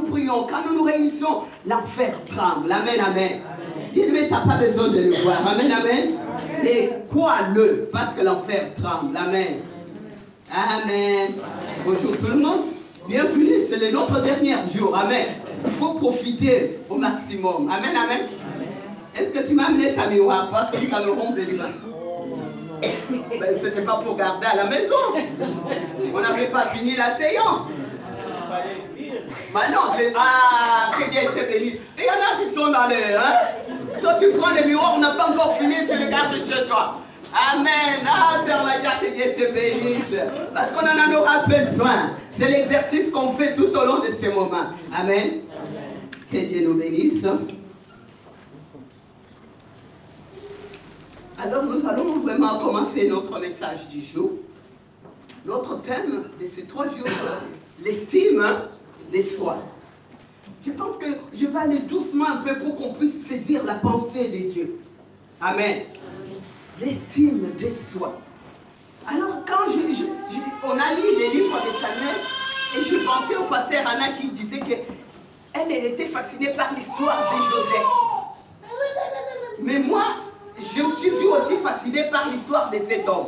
prions, quand nous nous réunissons, l'enfer tremble. Amen, amen. Bien-aimé, tu n'as pas besoin de le voir. Amen, amen. Et crois-le, parce que l'enfer tremble. Amen. Amen. Bonjour tout le monde. Bienvenue, c'est notre dernier jour. Amen. Il faut profiter au maximum. Amen, amen. Est-ce que tu m'as amené ta miroir parce que nous en aurons besoin? Ben, ce n'était pas pour garder à la maison. On n'avait pas fini la séance. Ben non, c'est... Ah, que Dieu te bénisse. Et il y en a qui sont dans les... Hein? Toi, tu prends les miroirs, on n'a pas encore fini, tu les gardes chez toi. Amen. Ah, Sœur Nadia, que Dieu te bénisse. Parce qu'on en aura besoin. C'est l'exercice qu'on fait tout au long de ces moments. Amen. Que Dieu nous bénisse. Alors, nous allons vraiment commencer notre message du jour. Notre thème de ces 3 jours, l'estime de soi. Je pense que je vais aller doucement un peu pour qu'on puisse saisir la pensée de Dieu. Amen. L'estime de soi. Alors, quand on a lu les livres de Samuel, et je pensais au pasteur Anna qui disait qu'elle était fascinée par l'histoire de Joseph. Mais moi, je me suis aussi fascinée par l'histoire de cet homme.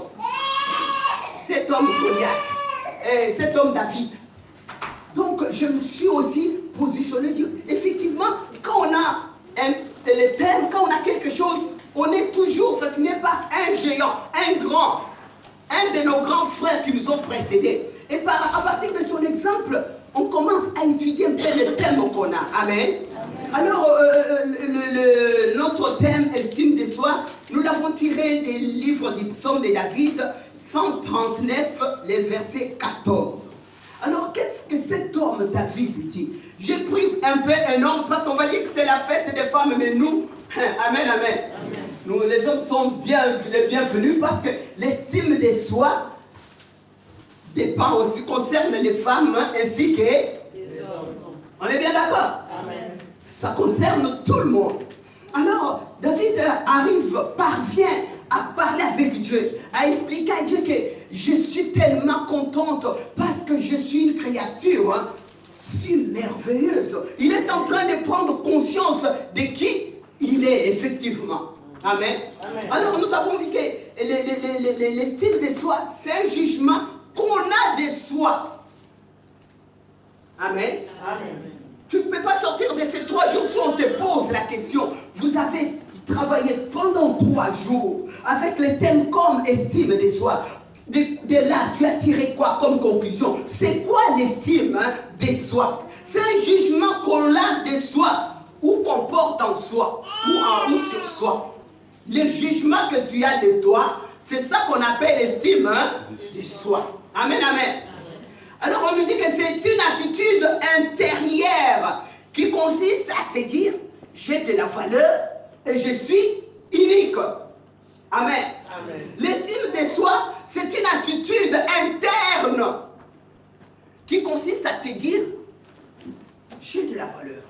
Cet homme Goliath. Cet homme David. Donc, je me suis aussi positionnée. Effectivement, quand on a le thème, quand on a quelque chose, on est toujours fasciné par un géant, un grand, un de nos grands frères qui nous ont précédés. Et à partir de son exemple, on commence à étudier un peu le thème qu'on a. Amen. Alors, notre thème, estime de soi, nous l'avons tiré des livres du psaume de David, 139, les versets 14. Alors, qu'est-ce que cet homme David dit? J'ai pris un peu un homme, parce qu'on va dire que c'est la fête des femmes, mais nous, amen, amen. Nous, les hommes sont les bienvenus, parce que l'estime de soi dépend aussi, concerne les femmes, ainsi que les hommes. On est bien d'accord? Amen. Ça concerne tout le monde. Alors, David parvient à parler avec Dieu, à expliquer à Dieu que je suis tellement contente parce que je suis une créature si merveilleuse. Il est en train de prendre conscience de qui il est effectivement. Amen. Amen. Alors, nous avons vu que l'estime de soi, c'est un jugement qu'on a de soi. Amen. Amen. Tu ne peux pas sortir de ces 3 jours si on te pose la question. Vous avez travaillé pendant 3 jours avec le thème comme estime de soi. De là, tu as tiré quoi comme conclusion? C'est quoi l'estime de soi? C'est un jugement qu'on a de soi ou qu'on porte en soi ou sur soi. Le jugement que tu as de toi, c'est ça qu'on appelle l'estime de soi. Amen, amen. Alors on nous dit que c'est une attitude intérieure qui consiste à se dire, j'ai de la valeur et je suis unique. Amen. Amen. L'estime de soi, c'est une attitude interne qui consiste à te dire, j'ai de la valeur.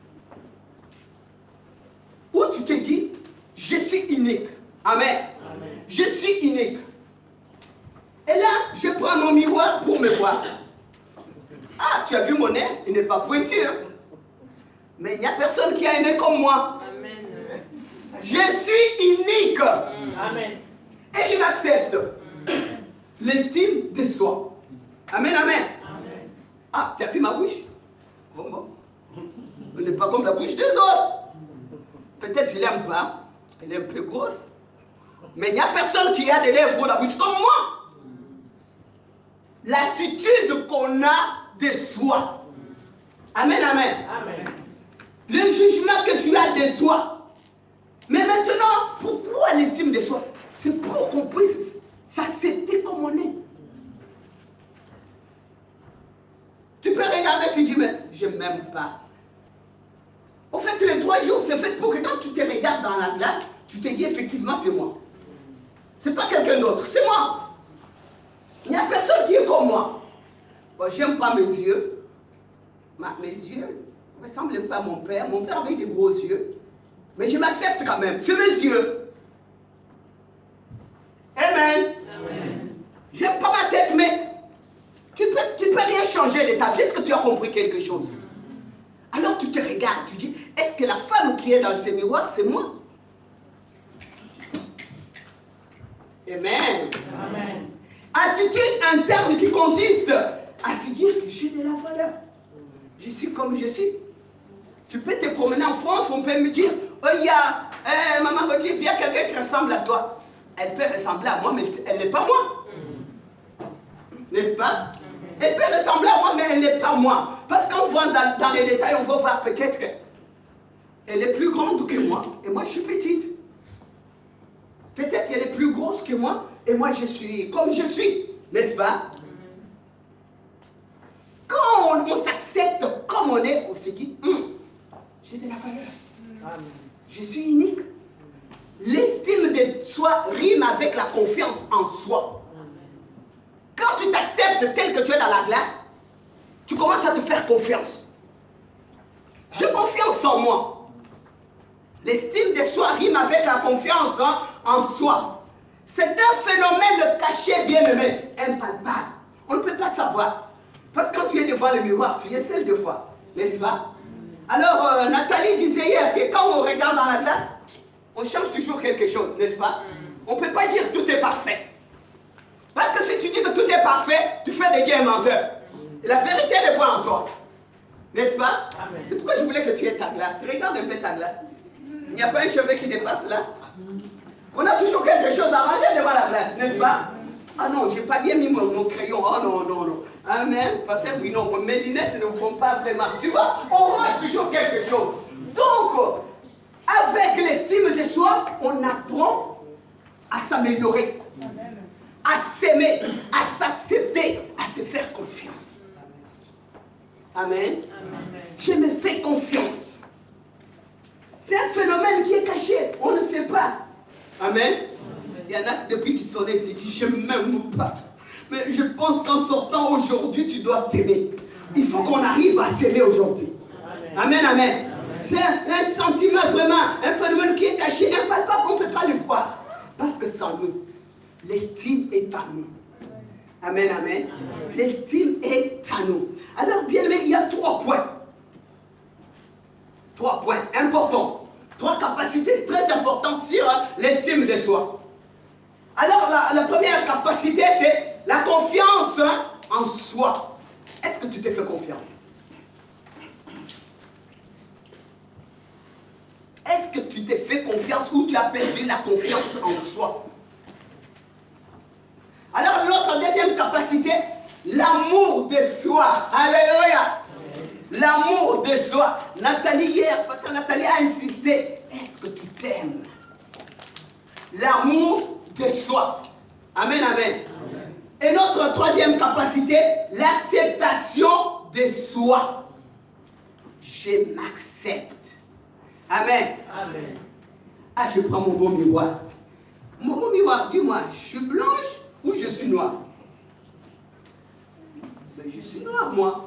Ou tu te dis, je suis unique. Amen. Amen. Je suis unique. Et là, je prends mon miroir pour me voir. Ah, tu as vu mon nez? Il n'est pas pointu. Hein? Mais il n'y a personne qui a un nez comme moi. Amen. Je suis unique. Amen. Et je m'accepte. L'estime de soi. Amen, amen. Amen. Ah, tu as vu ma bouche? Bon. Elle n'est pas comme la bouche des autres. Peut-être je ne l'aime pas. Elle est un peu grosse. Mais il n'y a personne qui a des lèvres ou la bouche comme moi. L'attitude qu'on a de soi. Amen, amen. Amen. Le jugement que tu as de toi. Mais maintenant, pourquoi l'estime de soi? C'est pour qu'on puisse s'accepter comme on est. Tu peux regarder, tu dis, mais je ne m'aime pas. En fait, les 3 jours, c'est fait pour que quand tu te regardes dans la glace, tu te dis, effectivement, c'est moi. C'est pas quelqu'un d'autre, c'est moi. Il n'y a personne qui est comme moi. Bon, j'aime pas mes yeux. Mes yeux ne ressemblent pas à mon père. Mon père avait des gros yeux. Mais je m'accepte quand même. C'est mes yeux. Amen. Amen. J'aime pas ma tête, mais tu peux rien changer de ta vie. Est-ce que tu as compris quelque chose? Alors tu te regardes, tu dis, est-ce que la femme qui est dans ce miroir, c'est moi? Amen. Amen. Attitude interne qui consiste à se dire que j'ai de la valeur. Je suis comme je suis. Tu peux te promener en France, on peut me dire, oh, il y a Maman Godlive, il y a quelqu'un qui ressemble à toi. Elle peut ressembler à moi, mais elle n'est pas moi. N'est-ce pas? Elle peut ressembler à moi, mais elle n'est pas moi. Parce qu'on voit dans les détails, on va voir peut-être qu'elle est plus grande que moi, et moi je suis petite. Peut-être qu'elle est plus grosse que moi, et moi je suis comme je suis. N'est-ce pas? Quand on s'accepte comme on est, on se dit, j'ai de la valeur. Je suis unique. L'estime de soi rime avec la confiance en soi. Quand tu t'acceptes tel que tu es dans la glace, tu commences à te faire confiance. J'ai confiance en moi. L'estime de soi rime avec la confiance en soi. C'est un phénomène caché, bien aimé, impalpable. On ne peut pas savoir. Parce que quand tu es devant le miroir, tu es seul de fois, n'est-ce pas? Alors, Nathalie disait hier que quand on regarde dans la glace, on change toujours quelque chose, n'est-ce pas? On ne peut pas dire tout est parfait. Parce que si tu dis que tout est parfait, tu fais des dieux menteurs. Et la vérité n'est pas en toi. N'est-ce pas? C'est pourquoi je voulais que tu aies ta glace. Regarde un peu ta glace. Il n'y a pas un cheveu qui dépasse là. On a toujours quelque chose à ranger devant la glace, n'est-ce pas? Ah non, j'ai pas bien mis mon crayon. Oh non, non, non. Amen. Parce que oui, non, mes lunettes ne font pas vraiment. Tu vois, on range toujours quelque chose. Donc, avec l'estime de soi, on apprend à s'améliorer, à s'aimer, à s'accepter, à se faire confiance. Amen. Je me fais confiance. C'est un phénomène qui est caché, on ne sait pas. Amen. Il y en a qui depuis qu'ils sont nés, ils se disent, je ne m'aime pas. Mais je pense qu'en sortant aujourd'hui, tu dois t'aimer. Il faut qu'on arrive à s'aimer aujourd'hui. Amen, amen. C'est un sentiment vraiment, un phénomène qui est caché, impalpable, on ne peut pas le voir. Parce que sans nous, l'estime est à nous. Amen, amen. L'estime est à nous. Alors, bien aimé, il y a 3 points. 3 points importants. 3 capacités très importantes sur l'estime de soi. Alors, la première capacité, c'est la confiance en soi. Est-ce que tu te fais confiance? Est-ce que tu te fais confiance ou tu as perdu la confiance en soi? Alors, notre deuxième capacité, l'amour de soi. Alléluia. L'amour de soi. Nathalie, hier, Nathalie a insisté. Est-ce que tu t'aimes? L'amour de soi. Amen, amen. Et notre troisième capacité, l'acceptation de soi. Je m'accepte. Amen. Amen. Ah, je prends mon beau miroir. Mon beau miroir, dis-moi, je suis blanche ou je suis noire? Mais je suis noire, moi.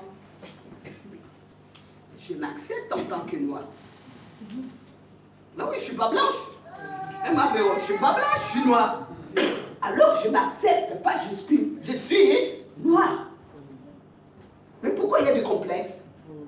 Je m'accepte en tant que noire. Mais oui, je ne suis pas blanche. Elle m'a fait, je ne suis pas blanche, je suis noire. Alors je m'accepte, pas je suis noire. Mais pourquoi il y a des complexes?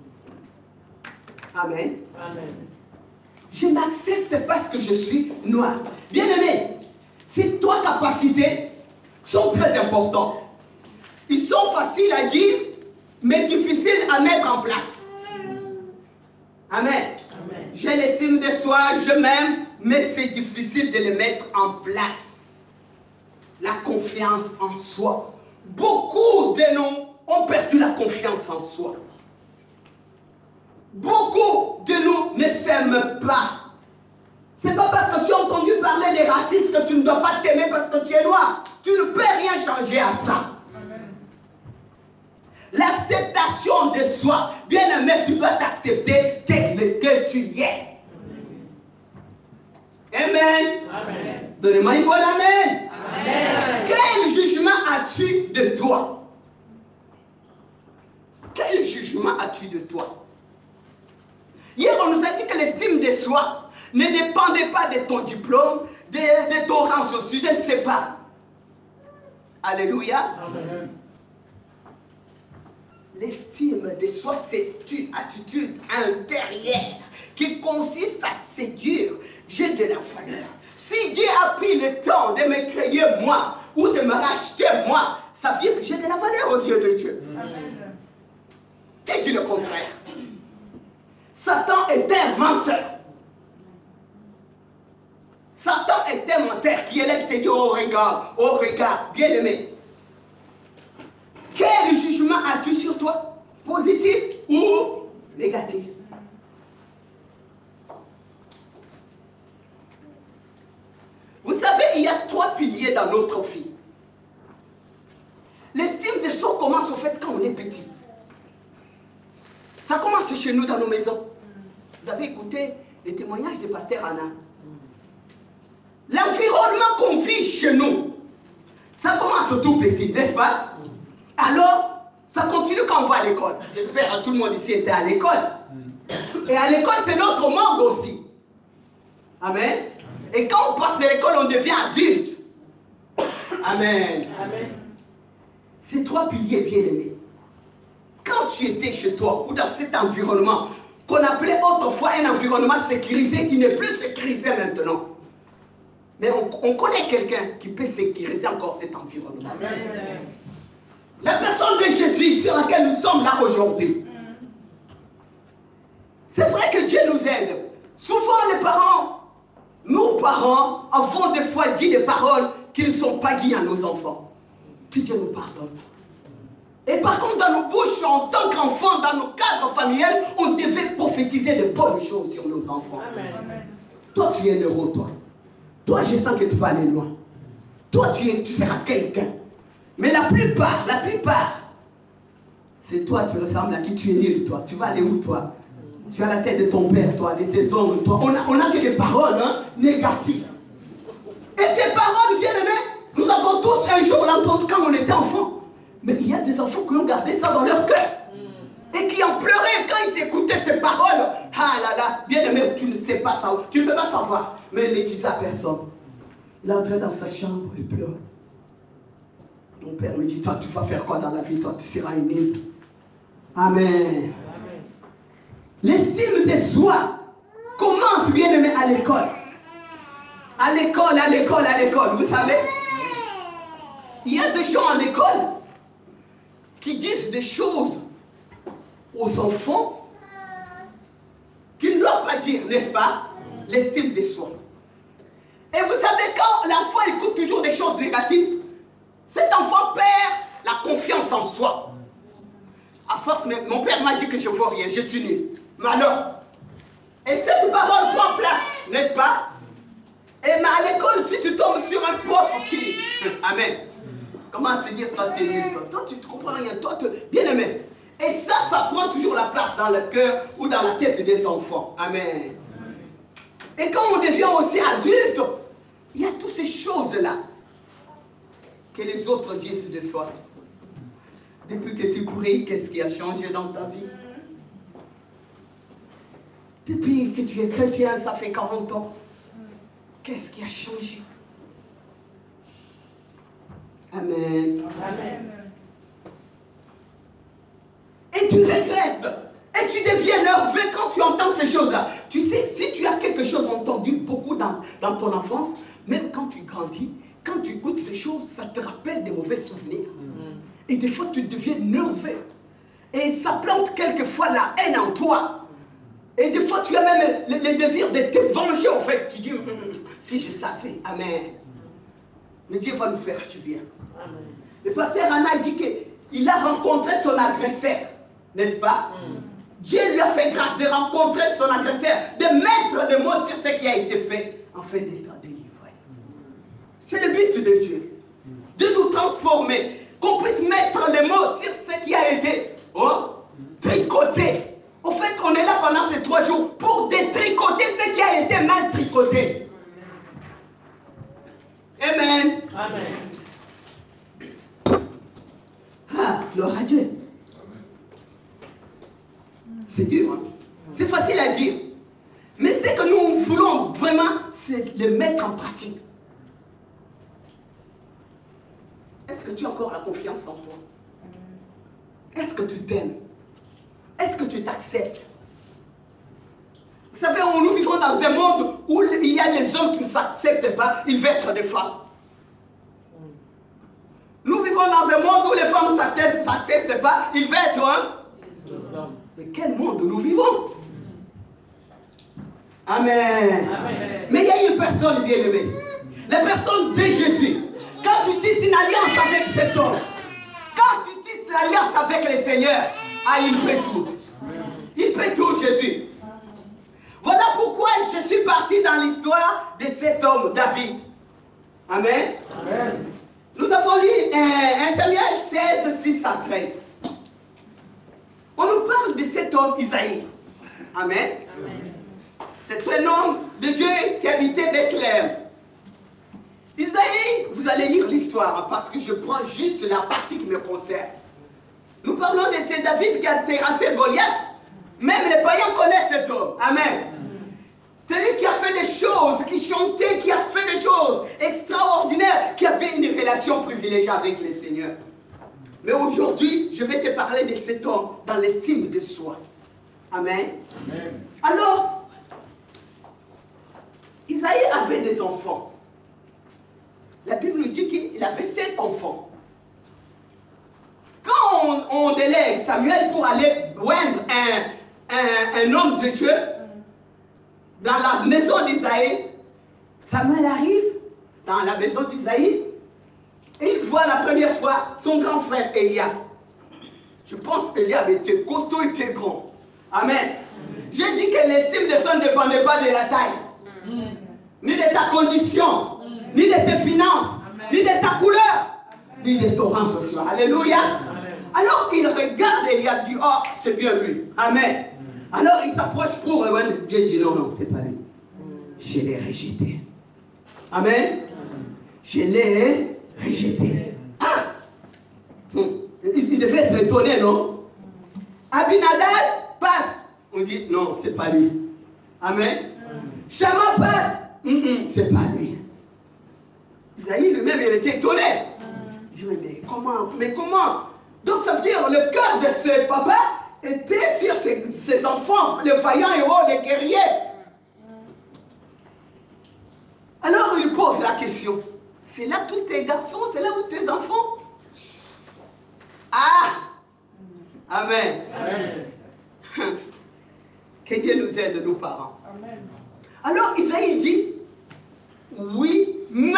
Amen. Amen. Je m'accepte parce que je suis noire. Bien aimé, ces 3 capacités sont très importantes. Ils sont faciles à dire, mais difficiles à mettre en place. Amen. Amen. J'ai l'estime de soi, je m'aime, mais c'est difficile de les mettre en place. La confiance en soi. Beaucoup de nous ont perdu la confiance en soi. Beaucoup de nous ne s'aiment pas. C'est pas parce que tu as entendu parler des racistes que tu ne dois pas t'aimer parce que tu es noir. Tu ne peux rien changer à ça. L'acceptation de soi. Bien aimé, tu dois t'accepter tel que tu es. Amen. Amen. Donnez-moi une bonne amen. Amen. Quel jugement as-tu de toi? Quel jugement as-tu de toi? Hier, on nous a dit que l'estime de soi ne dépendait pas de ton diplôme, de ton rang social, je ne sais pas. Alléluia. Amen. l'estime de soi, c'est une attitude intérieure qui consiste à séduire. J'ai de la valeur. Si Dieu a pris le temps de me créer moi, ou de me racheter moi, ça veut dire que j'ai de la valeur aux yeux de Dieu. Amen. Qui dit le contraire? Satan est un menteur. Satan est un menteur qui est là qui te dit, oh regarde, bien aimé. Quel jugement as-tu sur toi? Positif ou négatif? Vous savez, il y a 3 piliers dans notre vie. L'estime de soi commence au fait quand on est petit. Ça commence chez nous dans nos maisons. Vous avez écouté les témoignages de Pasteur Anna. L'environnement qu'on vit chez nous, ça commence au tout petit, n'est-ce pas? Alors, ça continue quand on va à l'école. J'espère que tout le monde ici était à l'école. Et à l'école, c'est notre monde aussi. Amen. Et quand on passe de l'école, on devient adulte. Amen. Amen. Ces 3 piliers bien aimés. Quand tu étais chez toi ou dans cet environnement qu'on appelait autrefois un environnement sécurisé qui n'est plus sécurisé maintenant. Mais on connaît quelqu'un qui peut sécuriser encore cet environnement. Amen. La personne de Jésus sur laquelle nous sommes là aujourd'hui. C'est vrai que Dieu nous aide. Souvent les parents, nous parents, avons des fois dit des paroles qui ne sont pas dites à nos enfants. Que Dieu nous pardonne. Et par contre, dans nos bouches, en tant qu'enfants, dans nos cadres familiales, on devait prophétiser de bonnes choses sur nos enfants. Amen. Toi, tu es un héros, toi. Toi, je sens que tu vas aller loin. Toi, tu seras quelqu'un. Mais la plupart, c'est toi, tu ressembles à qui tu es nul, toi. Tu vas aller où, toi? Tu as la tête de ton père, toi, de tes hommes, toi. On a que des paroles négatives. Et ces paroles, bien aimés, nous avons tous un jour l'entendu quand on était enfant. Mais il y a des enfants qui ont gardé ça dans leur cœur. Et qui ont pleuré quand ils écoutaient ces paroles. Ah là là, bien aimé, tu ne sais pas ça, tu ne peux pas savoir. Mais il ne disait à personne. Il est entré dans sa chambre et pleure. Mon père me dit, toi tu vas faire quoi dans la vie? Toi tu seras aimé. Amen. L'estime de soi commence, bien aimé, à l'école. À l'école, vous savez. Il y a des gens à l'école qui disent des choses aux enfants qu'ils ne doivent pas dire, n'est-ce pas? L'estime de soi. Et vous savez, quand l'enfant écoute toujours des choses négatives, cet enfant perd la confiance en soi. À force, mon père m'a dit que je ne vaux rien, je suis nul. Mais alors, et cette parole prend place, n'est-ce pas? Et mais à l'école, si tu tombes sur un prof qui... Amen. Comment se dire, toi tu es nul, toi tu ne comprends rien, toi tu... Bien aimé. Et ça prend toujours la place dans le cœur ou dans la tête des enfants. Amen. Et quand on devient aussi adulte, il y a toutes ces choses-là que les autres disent de toi. Depuis que tu pries, qu'est-ce qui a changé dans ta vie? Depuis que tu es chrétien, ça fait 40 ans. Qu'est-ce qui a changé? Amen. Amen. Et tu regrettes. Et tu deviens nerveux quand tu entends ces choses-là. Tu sais, si tu as quelque chose entendu beaucoup dans ton enfance, même quand tu grandis, quand tu écoutes ces choses, ça te rappelle des mauvais souvenirs. Et des fois, tu deviens nerveux. Et ça plante quelquefois la haine en toi. Et des fois, tu as même le désir de te venger, en fait. Tu dis, si je savais, amen. Mais Dieu va nous faire du bien. Amen. Le pasteur Anna dit qu'il a rencontré son agresseur, n'est-ce pas? Dieu lui a fait grâce de rencontrer son agresseur, de mettre les mots sur ce qui a été fait, afin d'être délivré. C'est le but de Dieu, de nous transformer, qu'on puisse mettre les mots sur ce qui a été tricoté. Au fait, on est là pendant ces 3 jours pour détricoter ce qui a été mal tricoté. Amen. Amen. Ah, gloire à Dieu. C'est dur, hein? C'est facile à dire. Mais ce que nous voulons vraiment, c'est le mettre en pratique. Est-ce que tu as encore la confiance en toi? est-ce que tu t'aimes? Est-ce que tu t'acceptes? Vous savez, nous vivons dans un monde où il y a les hommes qui ne s'acceptent pas, ils veulent être des femmes. Nous vivons dans un monde où les femmes ne s'acceptent pas, ils veulent être des hommes. Mais quel monde nous vivons? Amen. Amen. Mais il y a une personne bien-aimée. La personne de Jésus. Quand tu tisses une alliance avec cet homme, quand tu tisses l'alliance avec le Seigneur, il peut tout. Il peut tout, Jésus. Voilà pourquoi je suis parti dans l'histoire de cet homme, David. Amen. Amen. Nous avons lu 1 Samuel 16, 6 à 13. On nous parle de cet homme, Isaïe. Amen. Amen. C'est un homme de Dieu qui habitait Bethléem. Isaïe, vous allez lire l'histoire parce que je prends juste la partie qui me concerne. Nous parlons de ce David qui a terrassé Goliath. Même les païens connaissent cet homme. Amen. C'est lui qui a fait des choses, qui chantait, qui a fait des choses extraordinaires, qui avait une relation privilégiée avec le Seigneur. Mais aujourd'hui, je vais te parler de cet homme dans l'estime de soi. Amen. Amen. Alors, Isaïe avait des enfants. La Bible nous dit qu'il avait 7 enfants. Quand on délègue Samuel pour aller oindre un homme de Dieu dans la maison d'Isaïe, Samuel arrive dans la maison d'Isaïe et il voit la première fois son grand frère Eliab. Je pense qu'Eliab était costaud, il était grand. Amen. J'ai dit que l'estime de soi ne dépendait pas de la taille, ni de ta condition, ni de tes finances, ni de ta couleur, ni de ton rang social. Alléluia. Alors il regarde Eliab et dit, oh, c'est bien lui. Amen. Alors il s'approche pour Dieu dit, non, non, c'est pas lui. Je l'ai rejeté. Amen. Je l'ai rejeté. Ah! Il devait être étonné, non? Abinadab passe. On dit, non, c'est pas lui. Amen. Shama passe. C'est pas lui. Isaïe lui-même, il était étonné. Il dit, mais comment? Donc ça veut dire le cœur de ce papa était sur ses enfants, les vaillants héros, les guerriers. Alors il pose la question. C'est là tous tes garçons, c'est là où tes enfants? Ah! Amen. Amen. Que Dieu nous aide, nos parents. Amen. Alors Isaïe dit, oui, mais.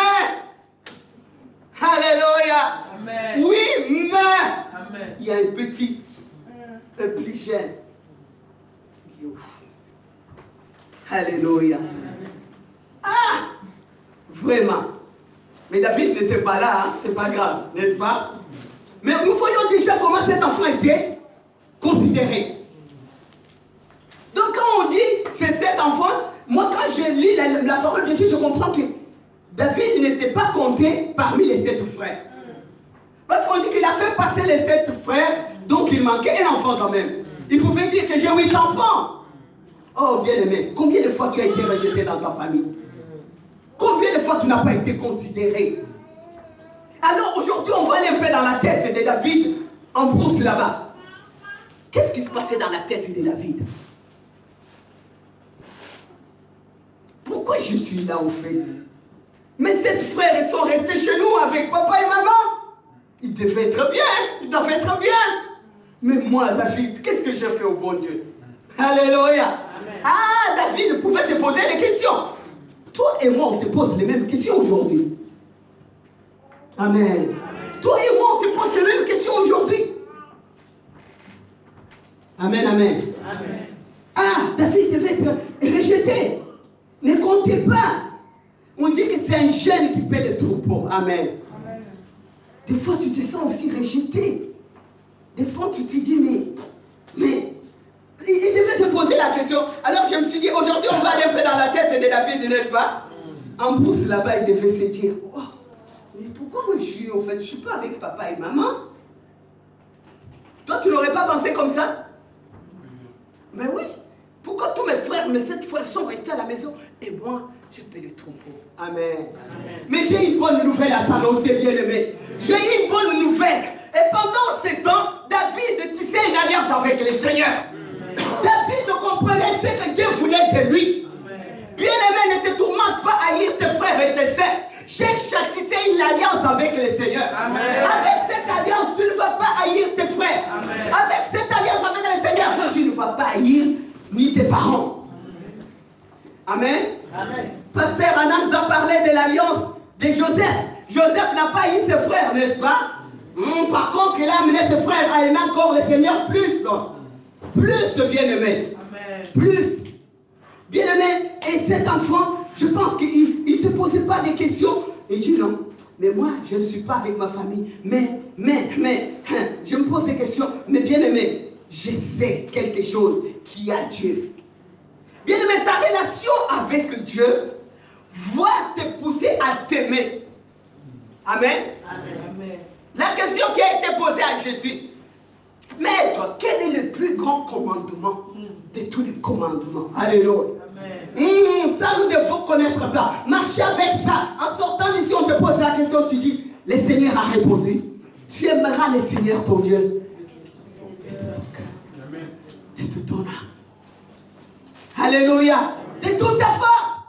Alléluia. Amen. Oui, mais. Amen. Il y a un petit, un plus jeune. Il est au fond. Alléluia. Amen. Ah! Vraiment. Mais David n'était pas là, hein? C'est pas grave, n'est-ce pas? Mais nous voyons déjà comment cet enfant était considéré. Donc quand on dit c'est cet enfant, moi quand je lis la parole de Dieu, je comprends que David n'était pas compté parmi les 7 frères. Parce qu'on dit qu'il a fait passer les 7 frères, donc il manquait un enfant quand même. Il pouvait dire que j'ai 8 enfants. Oh bien-aimé, combien de fois tu as été rejeté dans ta famille? Combien de fois tu n'as pas été considéré? Alors aujourd'hui, on va aller un peu dans la tête de David, en brousse là-bas. Qu'est-ce qui se passait dans la tête de David? Pourquoi je suis là au fait? Mes 7 frères sont restés chez nous avec papa et maman. Ils devaient être bien, ils devaient être bien. Mais moi, David, qu'est-ce que j'ai fait au bon Dieu? Alléluia. Amen. Ah, David pouvait se poser des questions. Toi et moi, on se pose les mêmes questions aujourd'hui. Amen. Amen. Toi et moi, on se pose les mêmes questions aujourd'hui. Amen, amen. Amen. Ah, David devait être rejeté. Ne comptez pas. On dit que c'est un jeune qui paie les troupeaux. Amen. Amen. Des fois, tu te sens aussi rejeté. Des fois, tu te dis, mais il devait se poser la question. Alors, je me suis dit, aujourd'hui, on va aller un peu dans la tête de David, n'est-ce pas? En brousse, là-bas, il devait se dire, oh, mais pourquoi moi je suis, au fait, je ne suis pas avec papa et maman? Toi, tu n'aurais pas pensé comme ça? Mais oui. Pourquoi tous mes frères, mes 7 frères sont restés à la maison et moi, je paie le troupeau. Amen. Amen. Mais j'ai une bonne nouvelle à t'annoncer, bien-aimé. J'ai une bonne nouvelle. Et pendant ce temps, David David tissait une alliance avec le Seigneur. David comprenait ce que Dieu voulait de lui. Bien-aimé, ne te tourmente pas à haïr tes frères et tes sœurs. Cherche à tisser une alliance avec le Seigneur. Amen. Avec cette alliance, tu ne vas pas haïr tes frères. Amen. Avec cette alliance avec le Seigneur, tu ne vas pas haïr ni tes parents. Amen. Amen. Pasteur Anna nous a parlé de l'alliance de Joseph. Joseph n'a pas haï ses frères, n'est-ce pas? Par contre, il a amené ses frères à aimer encore le Seigneur plus. Plus, bien-aimé. Plus. Bien-aimé, et cet enfant, je pense qu'il ne se posait pas des questions. Il dit non, mais moi, je ne suis pas avec ma famille. Mais, je me pose des questions. Mais bien-aimé, je sais quelque chose qui a Dieu. Bien-aimé, ta relation avec Dieu va te pousser à t'aimer. Amen. Amen. La question qui a été posée à Jésus, Maître, quel est le plus grand commandement de tous les commandements? Alléluia. Ça, nous devons connaître ça. Marcher avec ça. En sortant d'ici, on te pose la question, tu dis, le Seigneur a répondu. Tu aimeras le Seigneur ton Dieu de tout ton cœur, de toute ton âme. Alléluia. De toute ta force.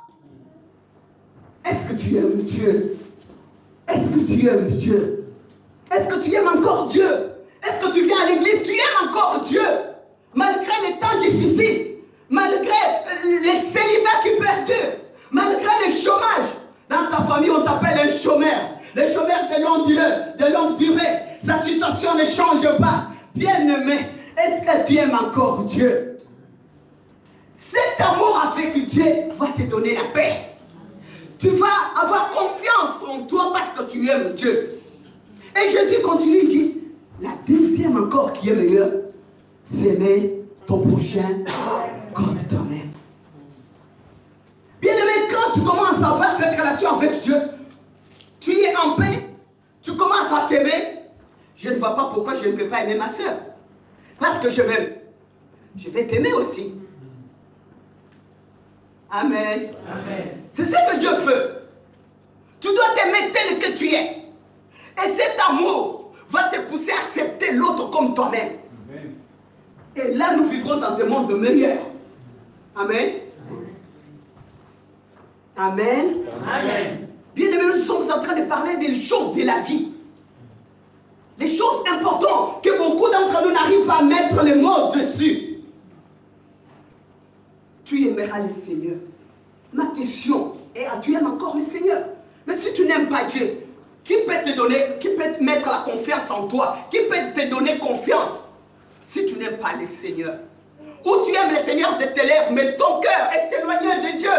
Est-ce que tu aimes Dieu? Est-ce que tu aimes Dieu? Est-ce que tu aimes encore Dieu? Est-ce que tu viens à l'église? Tu aimes encore Dieu? Malgré les temps difficiles. Malgré les célibats qui perdurent, malgré le chômage, dans ta famille on t'appelle un chômeur, le chômeur de longue durée, sa situation ne change pas. Bien-aimé, est-ce que tu aimes encore Dieu? Cet amour avec Dieu va te donner la paix. Tu vas avoir confiance en toi parce que tu aimes Dieu. Et Jésus continue, il dit, la deuxième encore qui est meilleure, c'est aimer ton prochain comme toi-même. Bien-aimé, quand tu commences à avoir cette relation avec Dieu, tu es en paix, tu commences à t'aimer. Je ne vois pas pourquoi je ne peux pas aimer ma soeur. Parce que je m'aime. Je vais t'aimer aussi. Amen. Amen. C'est ce que Dieu veut. Tu dois t'aimer tel que tu es. Et cet amour va te pousser à accepter l'autre comme toi-même. Et là, nous vivrons dans un monde meilleur. Amen. Amen. Amen. Bien-aimés, nous sommes en train de parler des choses de la vie. Les choses importantes que beaucoup d'entre nous n'arrivent pas à mettre les mots dessus. Tu aimeras le Seigneur. Ma question est, tu aimes encore le Seigneur? Mais si tu n'aimes pas Dieu, qui peut te donner, qui peut te mettre la confiance en toi? Qui peut te donner confiance si tu n'aimes pas le Seigneur? Ou tu aimes le Seigneur de tes lèvres, mais ton cœur est éloigné de Dieu.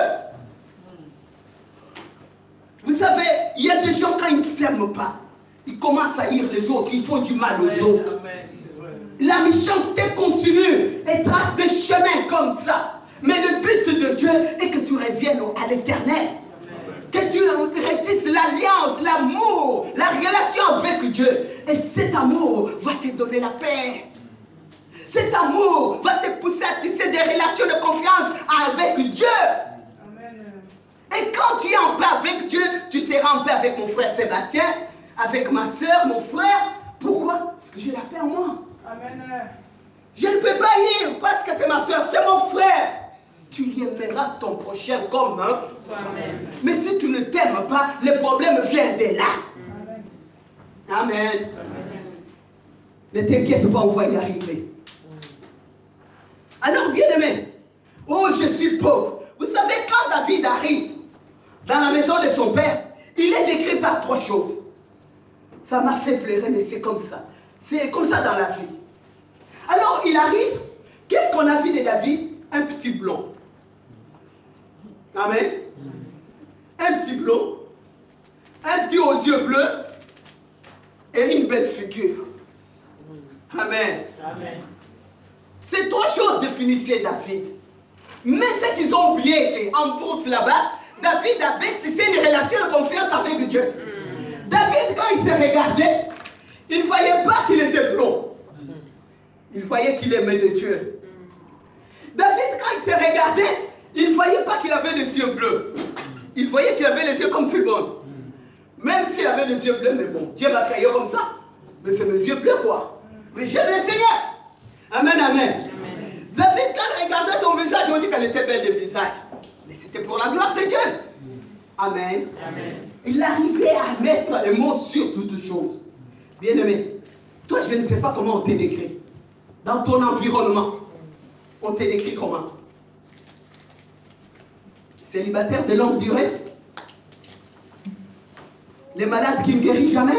Vous savez, il y a des gens quand ils ne s'aiment pas, ils commencent à haïr les autres, ils font du mal aux autres. La méchanceté continue et trace des chemins comme ça. Mais le but de Dieu est que tu reviennes à l'éternel. Que tu rétisses l'alliance, l'amour, la relation avec Dieu. Et cet amour va te donner la paix. Cet amour va te pousser à tisser des relations de confiance avec Dieu. Amen. Et quand tu es en paix avec Dieu, tu seras en paix avec mon frère Sébastien, avec ma soeur, mon frère. Pourquoi? Parce que j'ai la paix en moi. Amen. Je ne peux pas y parce que c'est ma soeur, c'est mon frère. Tu aimeras ton prochain comme toi-même. Mais si tu ne t'aimes pas, le problème vient de là. Amen. Amen. Ne t'inquiète pas, on va y arriver. Alors, bien-aimé, oh, je suis pauvre. Vous savez, quand David arrive dans la maison de son père, il est décrit par trois choses. Ça m'a fait pleurer, mais c'est comme ça. C'est comme ça dans la vie. Alors, il arrive. Qu'est-ce qu'on a vu de David? Un petit blond. Amen. Un petit blond. Un petit aux yeux bleus. Et une belle figure. Amen. Amen. Ces trois choses définissaient David. Mais ce qu'ils ont oublié en bourse là-bas, David avait tissé une relation de confiance avec Dieu. David, quand il se regardait, il ne voyait pas qu'il était blond. Il voyait qu'il aimait de Dieu. David, quand il se regardait, il ne voyait pas qu'il avait les yeux bleus. Il voyait qu'il avait les yeux comme tout le monde. Même s'il avait les yeux bleus, mais bon, Dieu m'a créé comme ça. Mais c'est mes yeux bleus, quoi. Mais j'aime le Seigneur. Amen, amen. David, quand il regardait son visage, on dit qu'elle était belle de visage. Mais c'était pour la gloire de Dieu. Amen. Amen. Il arrivait à mettre les mots sur toutes choses. Bien-aimé, toi, je ne sais pas comment on t'a décrit. Dans ton environnement, on t'a décrit comment? Célibataire de longue durée? Les malades qui ne guérissent jamais?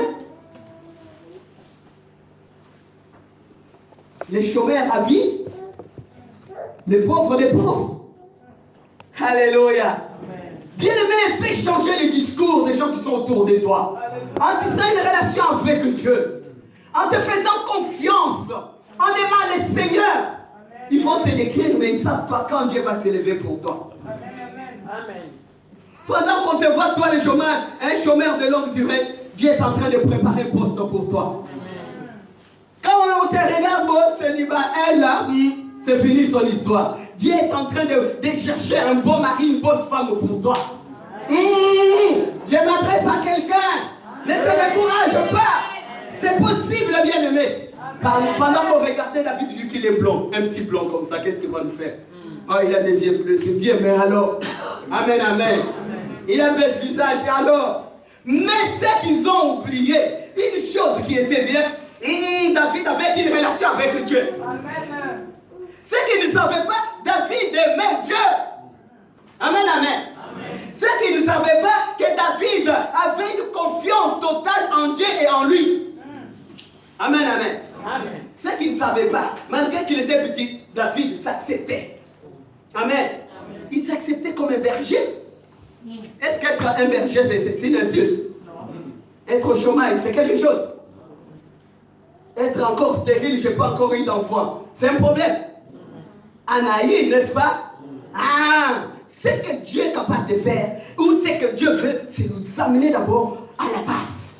Les chômeurs à vie? Les pauvres des pauvres? Alléluia. Bien-aimé, fais changer les discours des gens qui sont autour de toi. En disant une relation avec Dieu. En te faisant confiance. En aimant le Seigneur. Ils vont te décrire, mais ils ne savent pas quand Dieu va s'élever pour toi. Amen. Pendant qu'on te voit, toi, le chômeur, un chômeur de longue durée, Dieu est en train de préparer un poste pour toi. Amen. Quand on te regarde, bon, célibat, elle là, c'est fini son histoire. Dieu est en train de chercher un bon mari, une bonne femme pour toi. Je m'adresse à quelqu'un. Ne te décourage pas. C'est possible, bien-aimé. Pendant qu'on regardait David, vu qu'il est blond, un petit blond comme ça, qu'est-ce qu'il va nous faire? Oh, il a des yeux bleus, c'est bien, mais alors? Amen, amen. Il a un bel visage, et alors? Mais c'est qu'ils ont oublié une chose qui était bien. David avait une relation avec Dieu. Amen. Ce qu'ils ne savaient pas, David aimait Dieu. Amen, amen. Ce qu'ils ne savaient pas, que David avait une confiance totale en Dieu et en lui. Amen, amen. Amen. Ce qu'ils ne savaient pas, malgré qu'il était petit, David s'acceptait. Amen. Amen. Il s'acceptait comme un berger. Est-ce qu'être un berger, c'est une insulte? Être au chômage, c'est quelque chose. Être encore stérile, je n'ai pas encore eu d'enfant. C'est un problème. Anaïs, n'est-ce pas? Ah, ce que Dieu est capable de faire, ou ce que Dieu veut, c'est nous amener d'abord à la base.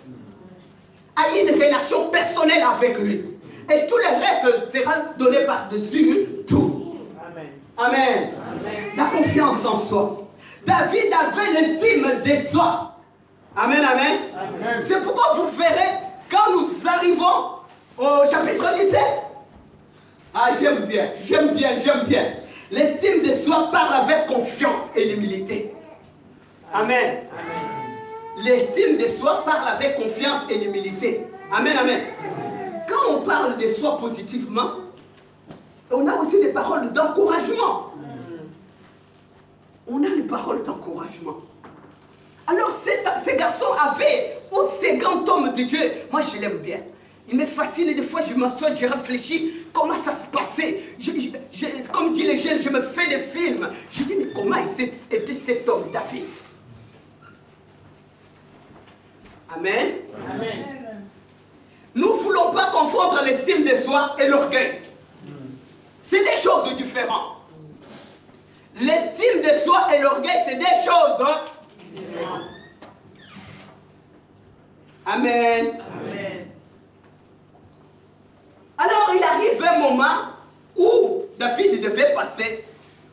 À une relation personnelle avec lui. Et tout le reste sera donné par-dessus tout. Amen. Amen. Amen. La confiance en soi. David avait l'estime de soi. Amen, amen. Amen. C'est pourquoi vous verrez, quand nous arrivons au chapitre 17, ah, j'aime bien, j'aime bien, j'aime bien. L'estime de soi parle avec confiance et l'humilité. Amen. Amen. L'estime de soi parle avec confiance et l'humilité. Amen, amen. Quand on parle de soi positivement, on a aussi des paroles d'encouragement. On a des paroles d'encouragement. Alors, ces garçons avaient, ou ces grands hommes de Dieu, moi je l'aime bien. Il me fascine et des fois je m'assois, je réfléchis comment ça se passait. Comme dit les jeunes, je me fais des films. Je dis, mais comment était cet homme, David? Amen. Amen. Nous ne voulons pas confondre l'estime de soi et l'orgueil. C'est des choses différentes. L'estime de soi et l'orgueil, c'est des choses différentes. Amen. Amen. Alors, il arrive un moment où David devait passer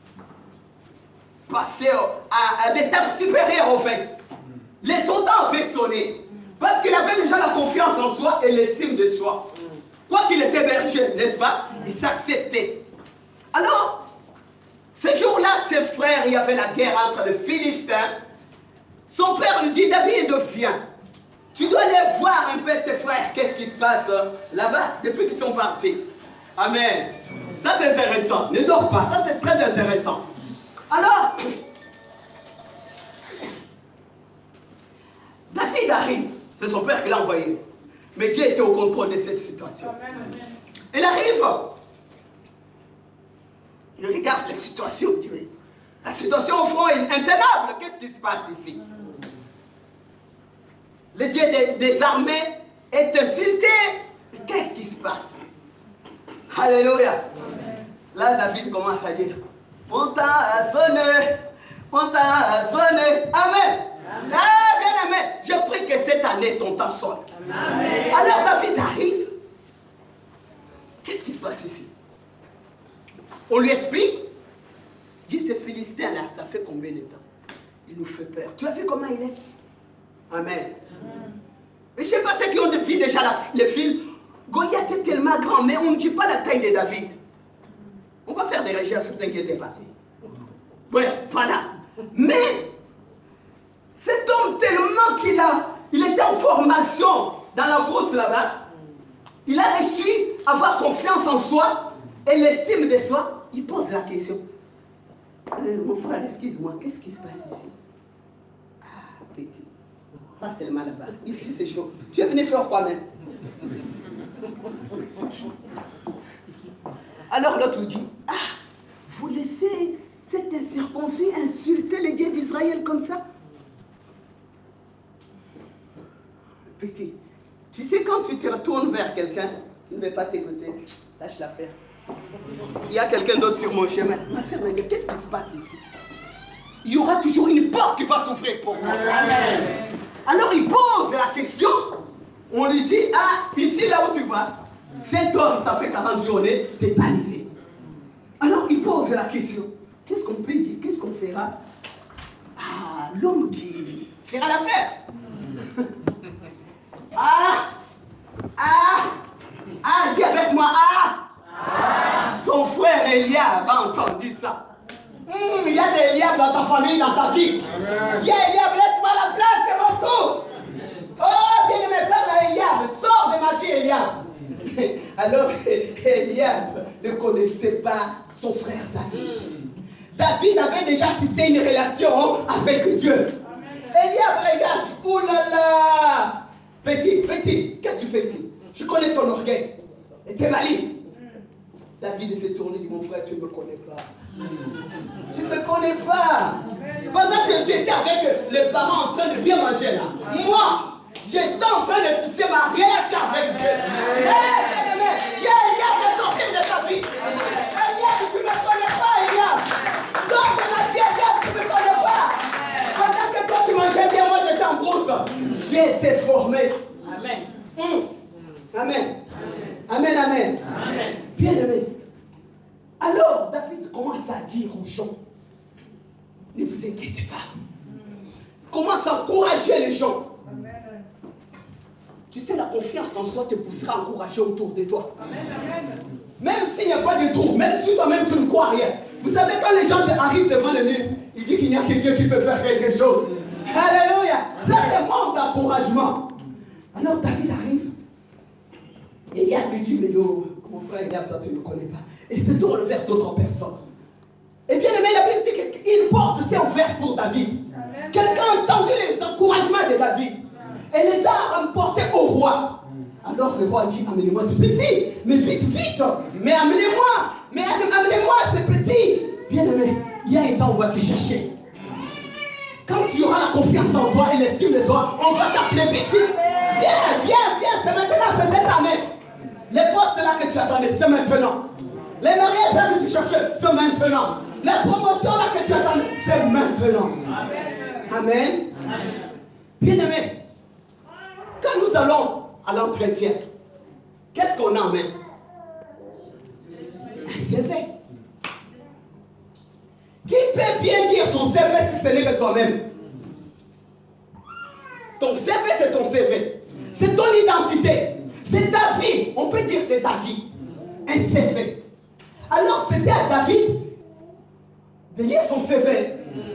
à l'étape supérieure, au fait. Les soldats avaient sonné. Parce qu'il avait déjà la confiance en soi et l'estime de soi. Quoi qu'il était berger, n'est-ce pas? Il s'acceptait. Alors, ce jour-là, ses frères, il y avait la guerre entre les Philistins. Son père lui dit, David, viens. Tu dois aller voir un peu tes frères. Qu'est-ce qui se passe là-bas depuis qu'ils sont partis? Amen. Ça, c'est intéressant. Ne dors pas. Ça, c'est très intéressant. Alors, David arrive. C'est son père qui l'a envoyé. Mais Dieu était au contrôle de cette situation. Il arrive. Il regarde la situation. La situation au fond est intenable. Qu'est-ce qui se passe ici? Le Dieu des armées est insulté. Qu'est-ce qui se passe? Alléluia. Là, David commence à dire, mon temps a sonné. Mon temps a sonné. Amen. Amen. Ah, bien amen. Je prie que cette année, ton temps sonne. Amen. Alors, David arrive. Qu'est-ce qui se passe ici? On lui explique. Dit, ce Philistin-là, ça fait combien de temps? Il nous fait peur. Tu as vu comment il est? Amen. Mais je ne sais pas ceux qui ont vu déjà le film. Goliath est tellement grand, mais on ne dit pas la taille de David. On va faire des recherches, ne vous inquiétez pas. Oui, voilà. Mais cet homme, tellement il était en formation dans la brousse là-bas, il a réussi à avoir confiance en soi et l'estime de soi. Il pose la question. Mon frère, excuse-moi, qu'est-ce qui se passe ici? Ah, petit. Facilement là-bas. Ici, c'est chaud. Tu es venu faire quoi même? Alors l'autre dit, ah, vous laissez cet incirconcis insulter les dieux d'Israël comme ça? Petit, tu sais quand tu te retournes vers quelqu'un, il ne veut pas t'écouter, lâche l'affaire. Il y a quelqu'un d'autre sur mon chemin. Ma sœur m'a dit, qu'est-ce qui se passe ici? Il y aura toujours une porte qui va s'ouvrir pour toi. Amen. Alors il pose la question. On lui dit, ah, ici là où tu vas, cet homme, ça fait 40 journées, t'es balisé. Alors il pose la question. Qu'est-ce qu'on peut dire? Qu'est-ce qu'on fera? Ah, l'homme qui fera l'affaire. Dis avec moi, son frère Eliab a entendu ça. Il y a des Eliab dans ta famille, dans ta vie. Dis Eliab, laisse-moi la place, c'est mon tour. Oh, bien aimé père, là, Eliab, sors de ma vie, Eliab. Alors, Eliab ne connaissait pas son frère David. David avait déjà tissé une relation avec Dieu. Eliab regarde, oulala. Petit, qu'est-ce que tu fais ici? Je connais ton orgueil et tes malices. David s'est tourné et dit, mon frère, tu ne me connais pas. Tu ne me connais pas. Pendant que tu étais avec les parents en train de bien manger là, moi, j'étais en train de tisser ma relation avec Dieu. Bien-aimé, j'ai Eliab de sortir de ta vie. Eliab, tu ne me connais pas, Eliab. Sors de ma vie, Eliab, tu ne me connais pas. Pendant que toi tu mangeais bien, moi j'étais en brousse. J'ai été formé. Amen. Amen. Bien-aimé. Alors, David commence à dire aux gens, ne vous inquiétez pas. Commence à encourager les gens. Tu sais, la confiance en soi te poussera à encourager autour de toi. Même s'il n'y a pas de trou, même si toi-même tu ne crois rien. Vous savez, quand les gens arrivent devant le mur, ils disent qu'il n'y a que Dieu qui peut faire quelque chose. Alléluia. Ça, c'est mon encouragement. Alors, David arrive. Et Eliab lui dit, mais yo, mon frère Eliab, toi, tu ne me connais pas. Et il se tourne vers d'autres personnes. Et bien aimé, la Bible dit qu'il porte ses offertes pour David. Quelqu'un a entendu les encouragements de David. Et les a remportés au roi. Alors le roi dit, amenez-moi ce petit. Mais vite, mais amenez-moi ce petit. Bien aimé, il y a un temps où on va te chercher. Quand tu auras la confiance en toi et l'estime de toi, on va t'appeler vite. Viens, c'est maintenant, c'est cette année. Les postes là que tu attendais, c'est maintenant. Les mariages là que tu cherchais, c'est maintenant. Les promotions là que tu attendais, c'est maintenant. Amen. Bien aimé, quand nous allons à l'entretien, qu'est-ce qu'on a en main? Un CV. Qui peut bien dire son CV si ce n'est que toi-même? Ton CV, c'est ton CV. C'est ton identité. C'est ta vie. On peut dire c'est ta vie. Un CV. Alors c'était à David de lire son CV.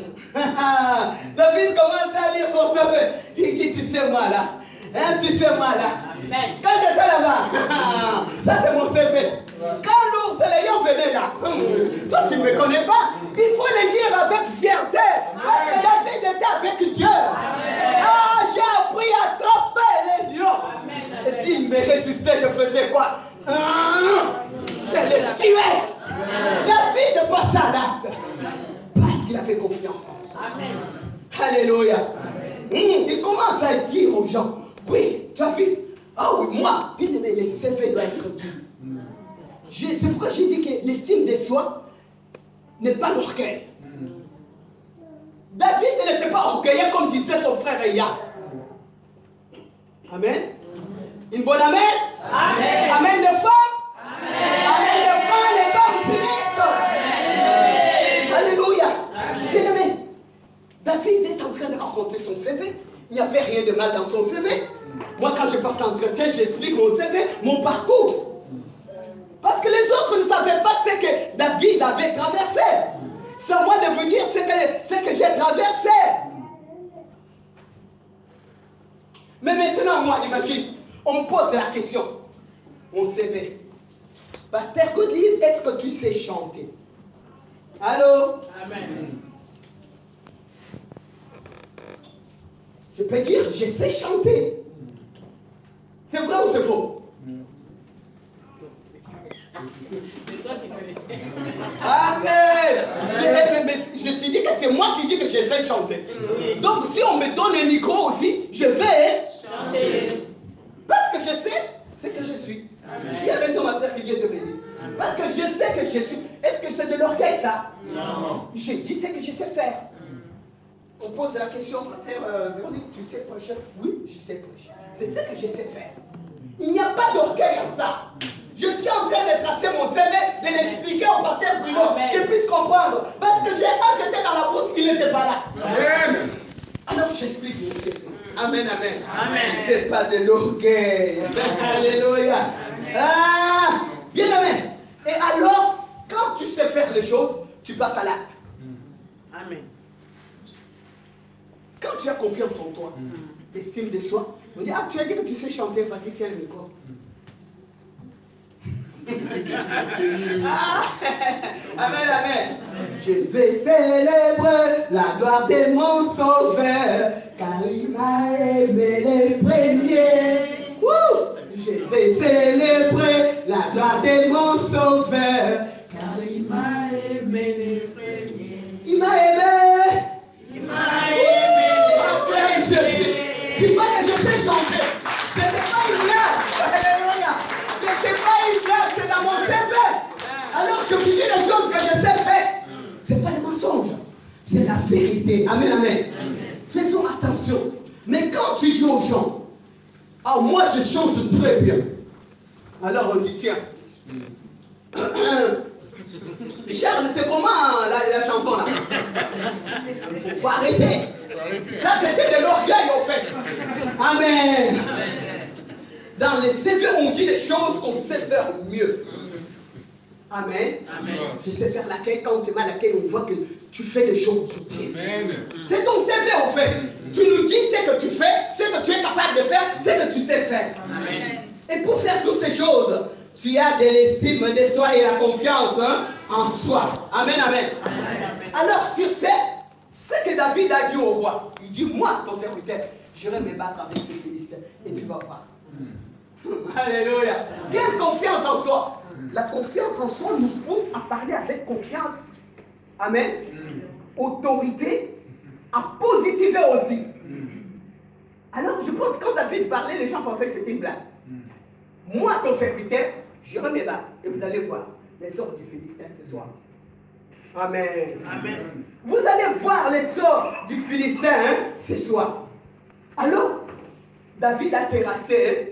David commence à lire son CV. Il dit, tu sais moi là. Tu sais moi là. Quand j'étais là-bas, ça c'est mon CV. Quand l'ours et les lions venaient là, toi tu ne me connais pas. Il faut le dire avec fierté. Parce que David était avec Dieu. J'ai appris à tromper les lions. Et s'il me résistait, je faisais quoi? Je le tuais. David passa à l'acte. Parce qu'il avait confiance en soi. Alléluia. Il commence à dire aux gens, oui, tu as vu? Oui, moi, bien aimé, le CV doit être dit. C'est pourquoi j'ai dit que l'estime de soi n'est pas l'orgueil. David n'était pas orgueilleux comme disait son frère Eliab. Amen. Une bonne amen? Amen. Amen de foi? Amen de foi, les femmes finissent. Alléluia. Bien aimé, David est en train de raconter son CV. Il n'y avait rien de mal dans son CV. Moi, quand je passe l'entretien, j'explique mon CV, mon parcours. Parce que les autres ne savaient pas ce que David avait traversé. C'est à moi de vous dire ce que j'ai traversé. Mais maintenant, moi, imagine, on me pose la question. Mon CV. Pasteur Goodlive, est-ce que tu sais chanter? Allô? Amen. Je peux dire, je sais chanter. C'est vrai ou c'est faux? C'est toi qui sais. Amen. Je te dis que c'est moi qui dis que je sais chanter. Donc si on me donne un micro aussi, je vais chanter. Parce que je sais ce que je suis. Tu as raison, ma soeur, que Dieu te bénisse. Parce que je sais que je suis. Est-ce que c'est de l'orgueil, ça? Non. Je dis ce que je sais faire. On pose la question, pasteur Véronique, tu sais prêcher? Oui, je sais prêcher. C'est ce que je sais faire. Il n'y a pas d'orgueil en ça. Je suis en train de tracer mon CV, de l'expliquer au pasteur Bruno, qu'il puisse comprendre. Parce que quand j'étais dans la bourse, il n'était pas là. Amen. Alors j'explique mon CV. Amen, amen. Amen. C'est pas de l'orgueil. Alléluia. Ah, bien amen. Et alors, quand tu sais faire les choses, tu passes à l'acte. Amen. Quand tu as confiance en toi, estime de soi, on dit, ah, tu as dit que tu sais chanter, vas-y, tiens le micro. Amen, amen. Je vais célébrer la gloire de mon sauveur, car il m'a aimé les premiers. Je vais célébrer la gloire de mon sauveur, car il m'a aimé les premiers. Il m'a aimé. Il m'a aimé. Je sais. Tu vois que je sais chanter. Ce n'était pas une blague. Alléluia. Ce n'était pas une blague, c'est dans mon CV. Alors je vous dis les choses que je sais faire. Ce n'est pas des mensonges. C'est la vérité. Amen, amen. Faisons attention. Mais quand tu dis aux gens, ah, moi je chante très bien. Alors on dit, tiens. Charles, c'est comment la chanson là? Il faut arrêter. Ça c'était de l'orgueil au fait. Amen. Dans les CV on dit des choses qu'on sait faire mieux. Amen. Amen. Je sais faire l'accueil. Quand on te met à l'accueil, on voit que tu fais les choses bien. C'est ton CV au fait. Tu nous dis ce que tu fais, ce que tu es capable de faire, ce que tu sais faire. Amen. Et pour faire toutes ces choses, tu as de l'estime de soi et la confiance en soi. Amen, amen. Alors sur ce que David a dit au roi, il dit, moi, ton serviteur, j'irai me battre avec ces Philistins. Et tu vas voir. Alléluia. Quelle confiance en soi. La confiance en soi nous pousse à parler avec confiance. Amen. Autorité, à positiver aussi. Alors je pense que quand David parlait, les gens pensaient que c'était une blague. Moi, ton serviteur, j'irai me battre. Et vous allez voir les sorts du Philistin ce soir. Amen. Amen. Vous allez voir les sorts du Philistin ce soir. Alors, David a terrassé.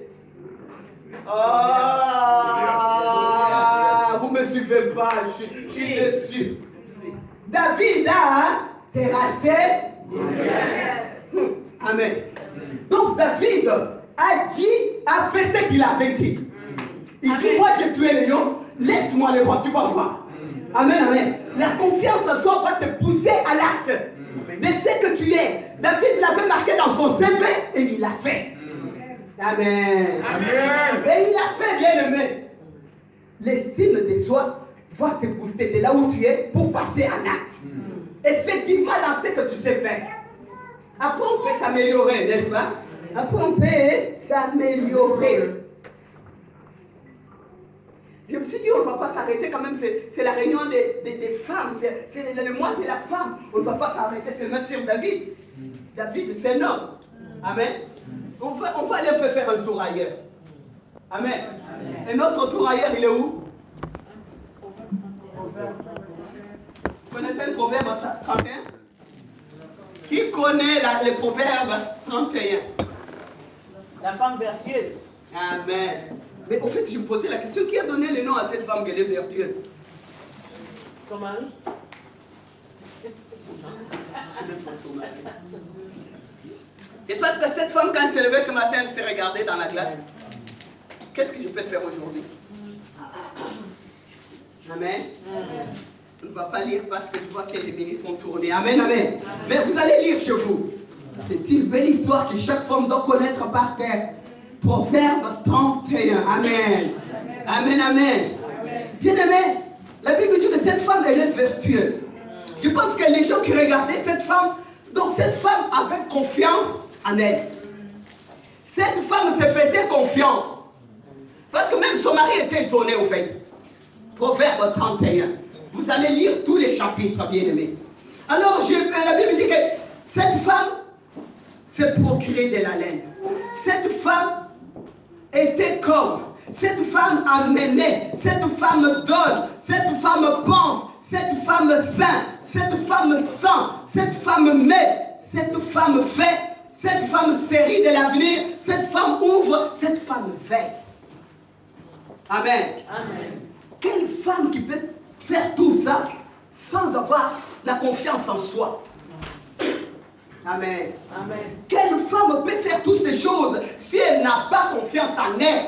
Ah, vous ne me suivez pas, je suis déçu. David a terrassé. Amen. Donc David a fait ce qu'il avait dit. Il dit, moi j'ai tué les lions, laisse-moi les voir, tu vas voir. Amen, amen. La confiance en soi va te pousser à l'acte de ce que tu es. David l'avait marqué dans son CV et il l'a fait. Amen. Amen. Et il l'a fait, bien aimé. L'estime de soi va te booster de là où tu es pour passer à l'acte. Effectivement, dans ce que tu sais faire. Après, on peut s'améliorer, n'est-ce pas? Après, on peut s'améliorer. Je me suis dit, on ne va pas s'arrêter quand même. C'est la réunion des femmes. C'est le mois de la femme. On ne va pas s'arrêter seulement sur David. David, c'est un homme. Amen. On va aller un peu faire un tour ailleurs. Amen. Amen. Et notre tour ailleurs, il est où? Vous connaissez le proverbe 31? Qui connaît le proverbe 31? La femme vertueuse. Amen. Mais au fait, je me posais la question, qui a donné le nom à cette femme qu'elle est vertueuse? Son mari. son mari. C'est parce que cette femme, quand elle s'est levée ce matin, elle s'est regardée dans la glace. Qu'est-ce que je peux faire aujourd'hui? Amen. On ne va pas lire parce que je vois que les minutes vont tourner. Amen, amen. Mais vous allez lire chez vous. C'est une belle histoire que chaque femme doit connaître par cœur. Proverbe 31. Amen. Amen, amen. Bien aimé, la Bible dit que cette femme, elle est vertueuse. Je pense que les gens qui regardaient cette femme, donc cette femme avait confiance en elle. Cette femme se faisait confiance. Parce que même son mari était étonné au fait. Proverbe 31. Vous allez lire tous les chapitres, bien aimés. Alors, la Bible dit que cette femme s'est procurée de la laine. Cette femme était comme. Cette femme amenait. Cette femme donne. Cette femme pense. Cette femme saint. Cette femme sent. Cette femme met. Cette femme fait. Cette femme série de l'avenir. Cette femme ouvre. Cette femme veille. Amen. Amen. Quelle femme qui peut faire tout ça sans avoir la confiance en soi? Amen. Amen. Quelle femme peut faire toutes ces choses si elle n'a pas confiance en elle?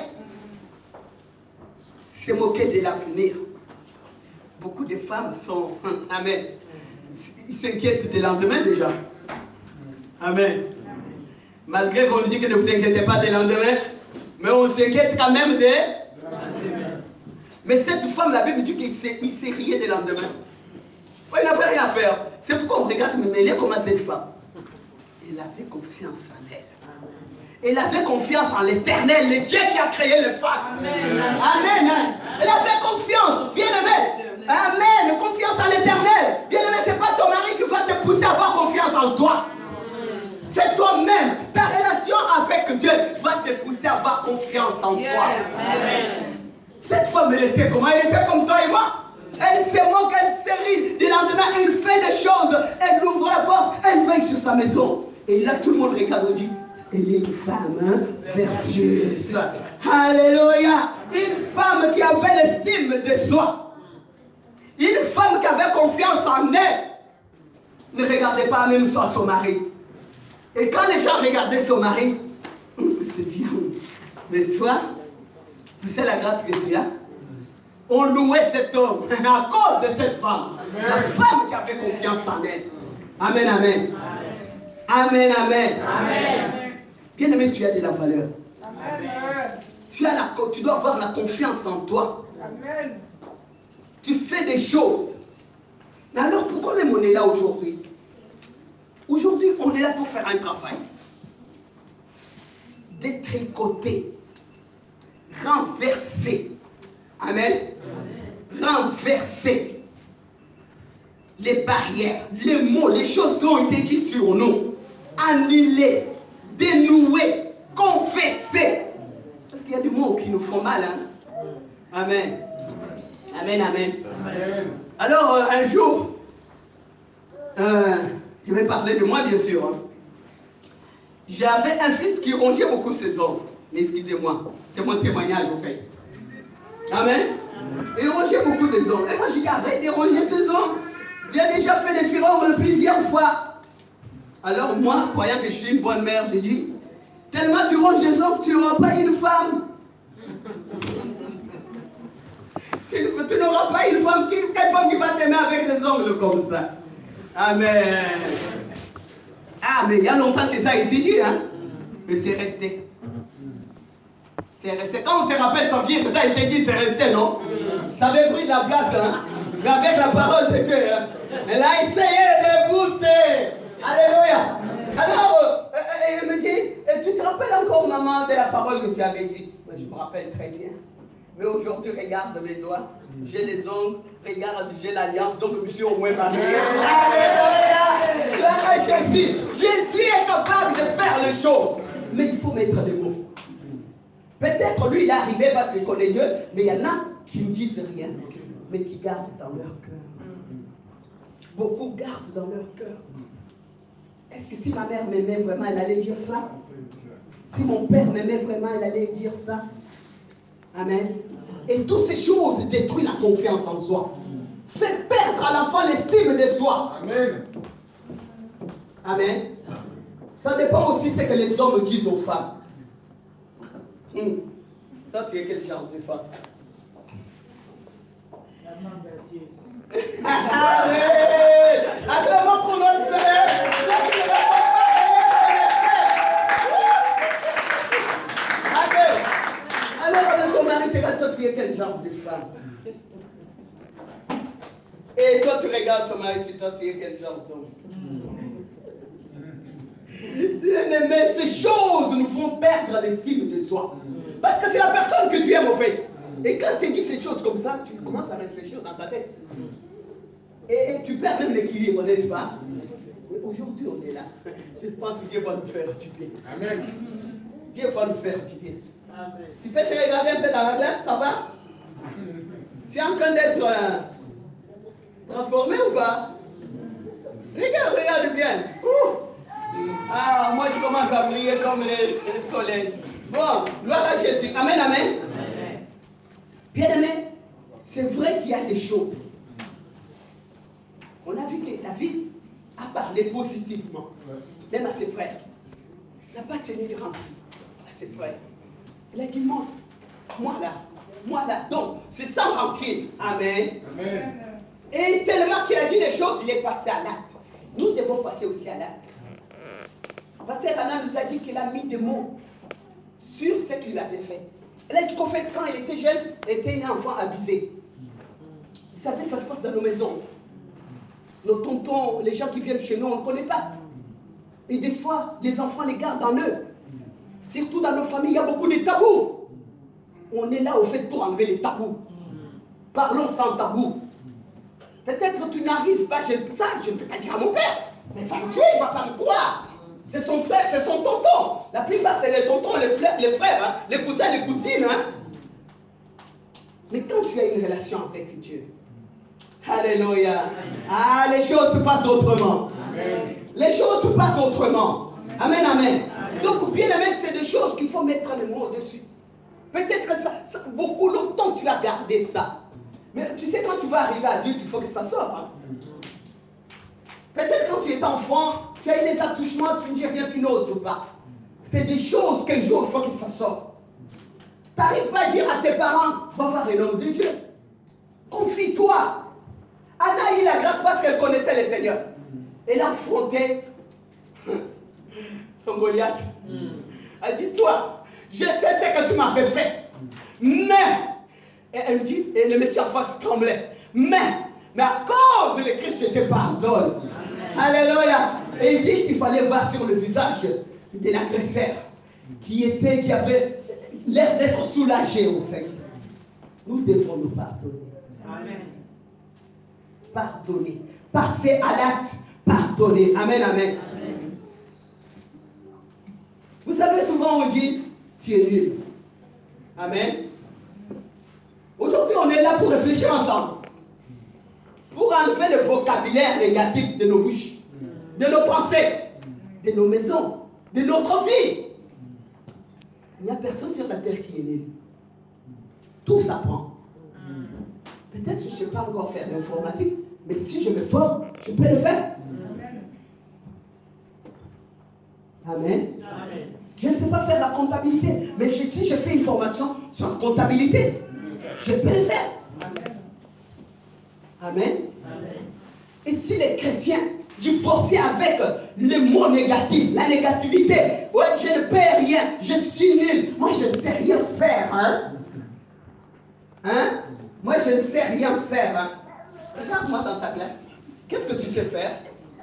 Se moquer de l'avenir. Beaucoup de femmes sont... Amen. Ils s'inquiètent du lendemain déjà. Amen. Malgré qu'on dit que ne vous inquiétez pas des lendemains, mais on s'inquiète quand même des... Mais cette femme, la Bible dit qu'il s'est rié des lendemains. Il n'avait rien à faire. C'est pourquoi on regarde me mêler comme à cette femme. Elle avait confiance en elle. Elle avait confiance en l'Éternel, le Dieu qui a créé les femmes. Amen. Amen. Elle avait confiance. Bien aimé. Amen. Confiance en l'Éternel. Bien aimé, ce n'est pas ton mari qui va te pousser à avoir confiance en toi. C'est toi-même. Ta relation avec Dieu va te pousser à avoir confiance en toi. Amen. Cette femme, elle était comment? Elle était comme toi et moi. Elle se moque, elle se rit. Du lendemain, elle fait des choses. Elle ouvre la porte, elle veille sur sa maison. Et là, tout le monde regarde et dit, elle est une femme vertueuse. Alléluia. Une femme qui avait l'estime de soi. Une femme qui avait confiance en elle. Ne regardez pas même son mari. Et quand les gens regardaient son mari, ils se disaient, mais toi, tu sais la grâce que tu as? On louait cet homme à cause de cette femme. Amen. La femme qui avait confiance en elle. Amen, amen. Amen, amen. Amen. Bien aimé, tu as de la valeur. Amen. Tu dois avoir la confiance en toi. Amen. Tu fais des choses. Mais alors pourquoi même on est là aujourd'hui? Aujourd'hui, on est là pour faire un travail. Détricoter. Renverser. Amen. Renverser les barrières, les mots, les choses qui ont été dites sur nous. Annuler, dénouer, confesser. Parce qu'il y a des mots qui nous font mal. Hein? Amen. Amen, amen. Amen. Alors, un jour, je vais parler de moi, bien sûr. Hein. J'avais un fils qui rongeait beaucoup ses ongles. Excusez-moi, c'est mon témoignage, au fait. Amen. Il rongeait beaucoup des ongles. Et moi, j'ai dit, arrête de ronger tes ongles. Tu as déjà fait les firongles plusieurs fois. Alors, moi, croyant que je suis une bonne mère, j'ai dit, tellement tu ronges des ongles, tu n'auras pas une femme. Tu n'auras pas une femme, quelle femme qui va t'aimer avec des ongles comme ça. Amen. Ah, mais il y a longtemps que ça a été dit, hein. Mais c'est resté. C'est resté. Quand on te rappelle sans dire que ça a été dit, c'est resté, non? Ça avait pris de la place, hein. Mais avec la parole de Dieu, hein. Elle a essayé de booster. Alléluia. Alors, elle me dit, tu te rappelles encore, maman, de la parole que tu avais dit? Je me rappelle très bien. Mais aujourd'hui, regarde mes doigts. J'ai les ongles. Regarde, j'ai l'alliance. Donc, je suis au moins marié. Alléluia. Jésus est capable de faire les choses. Mais il faut mettre les mots. Peut-être lui, il est arrivé parce qu'il connaît Dieu. Mais il y en a qui ne disent rien. Mais qui gardent dans leur cœur. Beaucoup gardent dans leur cœur. Est-ce que si ma mère m'aimait vraiment, elle allait dire ça? Si mon père m'aimait vraiment, elle allait dire ça? Amen. Et toutes ces choses détruisent la confiance en soi. Fait perdre à l'enfant l'estime de soi. Amen. Amen. Ça dépend aussi de ce que les hommes disent aux femmes. Toi, tu es quel genre de femme? La main vertueuse. Amen. Acclamons pour notre Seigneur. Amen. Alors, ton mari te regarde, toi, tu es quel genre de femme? Et toi, tu regardes ton mari, toi, tu es quel genre d'homme? Mais ces choses nous font perdre l'estime de soi. Parce que c'est la personne que tu aimes, en fait. Et quand tu dis ces choses comme ça, tu commences à réfléchir dans ta tête. Et tu perds même l'équilibre, n'est-ce pas? Mais aujourd'hui, on est là. Je pense que Dieu va nous faire du bien. Amen. Dieu va nous faire du bien. Amen. Tu peux te regarder un peu dans la glace, ça va? Tu es en train d'être transformé ou pas? Regarde bien. Ah, moi je commence à briller comme le soleil. Bon, gloire à Jésus. Amen, amen. Bien aimé, c'est vrai qu'il y a des choses. On a vu que David a parlé positivement, même à ses frères. Il n'a pas tenu de rancune à ses frères. Il a dit, moi là, donc, c'est sans rancune. Amen. Amen. Et tellement qu'il a dit des choses, il est passé à l'acte. Nous devons passer aussi à l'acte. Pasteur Anna nous a dit qu'il a mis des mots sur ce qu'il avait fait. Elle a dit qu'en fait, quand elle était jeune, elle était une enfant abusée. Vous savez, ça se passe dans nos maisons. Nos tontons, les gens qui viennent chez nous, on ne connaît pas. Et des fois, les enfants les gardent en eux. Surtout dans nos familles, il y a beaucoup de tabous. On est là au fait pour enlever les tabous. Parlons sans tabou. Peut-être que tu n'arrives pas, je ne peux pas dire à mon père. Mais va me tuer, il ne va pas me croire. C'est son frère, c'est son tonton. La plupart, c'est les tontons, les frères, hein, les cousins, les cousines. Hein. Mais quand tu as une relation avec Dieu, alléluia, ah, les choses se passent autrement. Amen. Les choses se passent autrement. Amen, amen. Donc, bien aimé, c'est des choses qu'il faut mettre le mot dessus. Peut-être que ça, beaucoup longtemps, tu as gardé ça. Mais tu sais, quand tu vas arriver adulte, il faut que ça sorte. Hein. Peut-être quand tu es enfant, tu as eu des attouchements, tu ne dis rien, tu n'oses pas. C'est des choses qu'un jour, il faut que ça sorte. Tu n'arrives pas à dire à tes parents, va voir un homme de Dieu. Confie-toi. Anna a eu la grâce parce qu'elle connaissait le Seigneur. Elle a affronté son Goliath. Elle dit, toi, je sais ce que tu m'avais fait. Mais, et elle me dit, et le monsieur en face tremblait. Mais à cause de Christ, je te pardonne. Alléluia. Et il dit qu'il fallait voir sur le visage de l'agresseur qui avait l'air d'être soulagé au fait. Nous devons nous pardonner. Amen. Pardonner. Passer à l'acte. Pardonner. Amen, amen. Amen. Vous savez, souvent on dit, tu es nul. Amen. Aujourd'hui, on est là pour réfléchir ensemble. Pour enlever le vocabulaire négatif de nos bouches, de nos pensées, de nos maisons, de notre vie. Il n'y a personne sur la terre qui est nul. Tout s'apprend. Peut-être que je ne sais pas encore faire l'informatique, mais si je me forme, je peux le faire. Amen. Amen. Je ne sais pas faire la comptabilité, mais si je fais une formation sur la comptabilité, je peux le faire. Amen. Amen. Et si les chrétiens divorçaient avec les mots négatifs, la négativité, ouais, je ne peux rien, je suis nul, moi je ne sais rien faire. Hein? Moi je ne sais rien faire. Hein? Regarde-moi dans ta classe. Qu'est-ce que tu sais faire?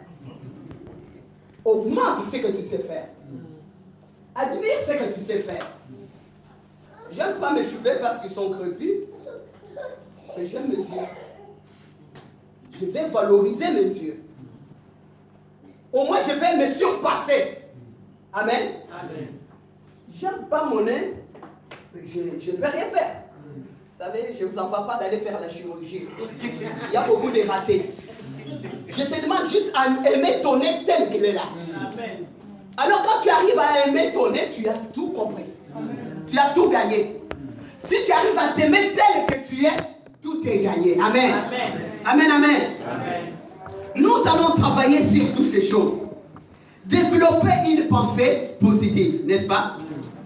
Augmente ce que tu sais faire. Admire ce que tu sais faire. J'aime pas mes cheveux parce qu'ils sont crépus, mais j'aime mes yeux. Je vais valoriser mes yeux. Au moins, je vais me surpasser. Amen. Amen. J'aime pas mon nez, mais je ne peux rien faire. Vous savez, je ne vous envoie pas d'aller faire la chirurgie. Il y a beaucoup de ratés. Je te demande juste à aimer ton nez tel qu'il est là. Amen. Alors, quand tu arrives à aimer ton nez, tu as tout compris. Amen. Tu as tout gagné. Si tu arrives à t'aimer tel que tu es, tout est gagné. Amen. Amen. Amen, amen. Amen. Nous allons travailler sur toutes ces choses. développer une pensée positive, n'est-ce pas?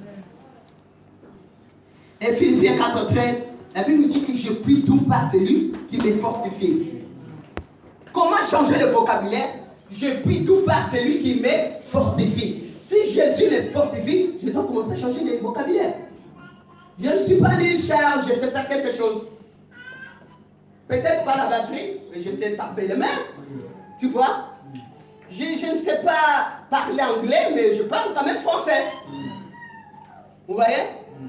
Et Philippiens 4,13, la Bible nous dit que je puis tout par celui qui me fortifie. Comment changer le vocabulaire? Je puis tout par celui qui me fortifie. Si Jésus me fortifie, je dois commencer à changer de vocabulaire. Je ne suis pas une charge, je sais faire quelque chose. Peut-être pas la batterie, mais je sais taper les mains. Tu vois? Je ne sais pas parler anglais, mais je parle quand même français. Vous voyez?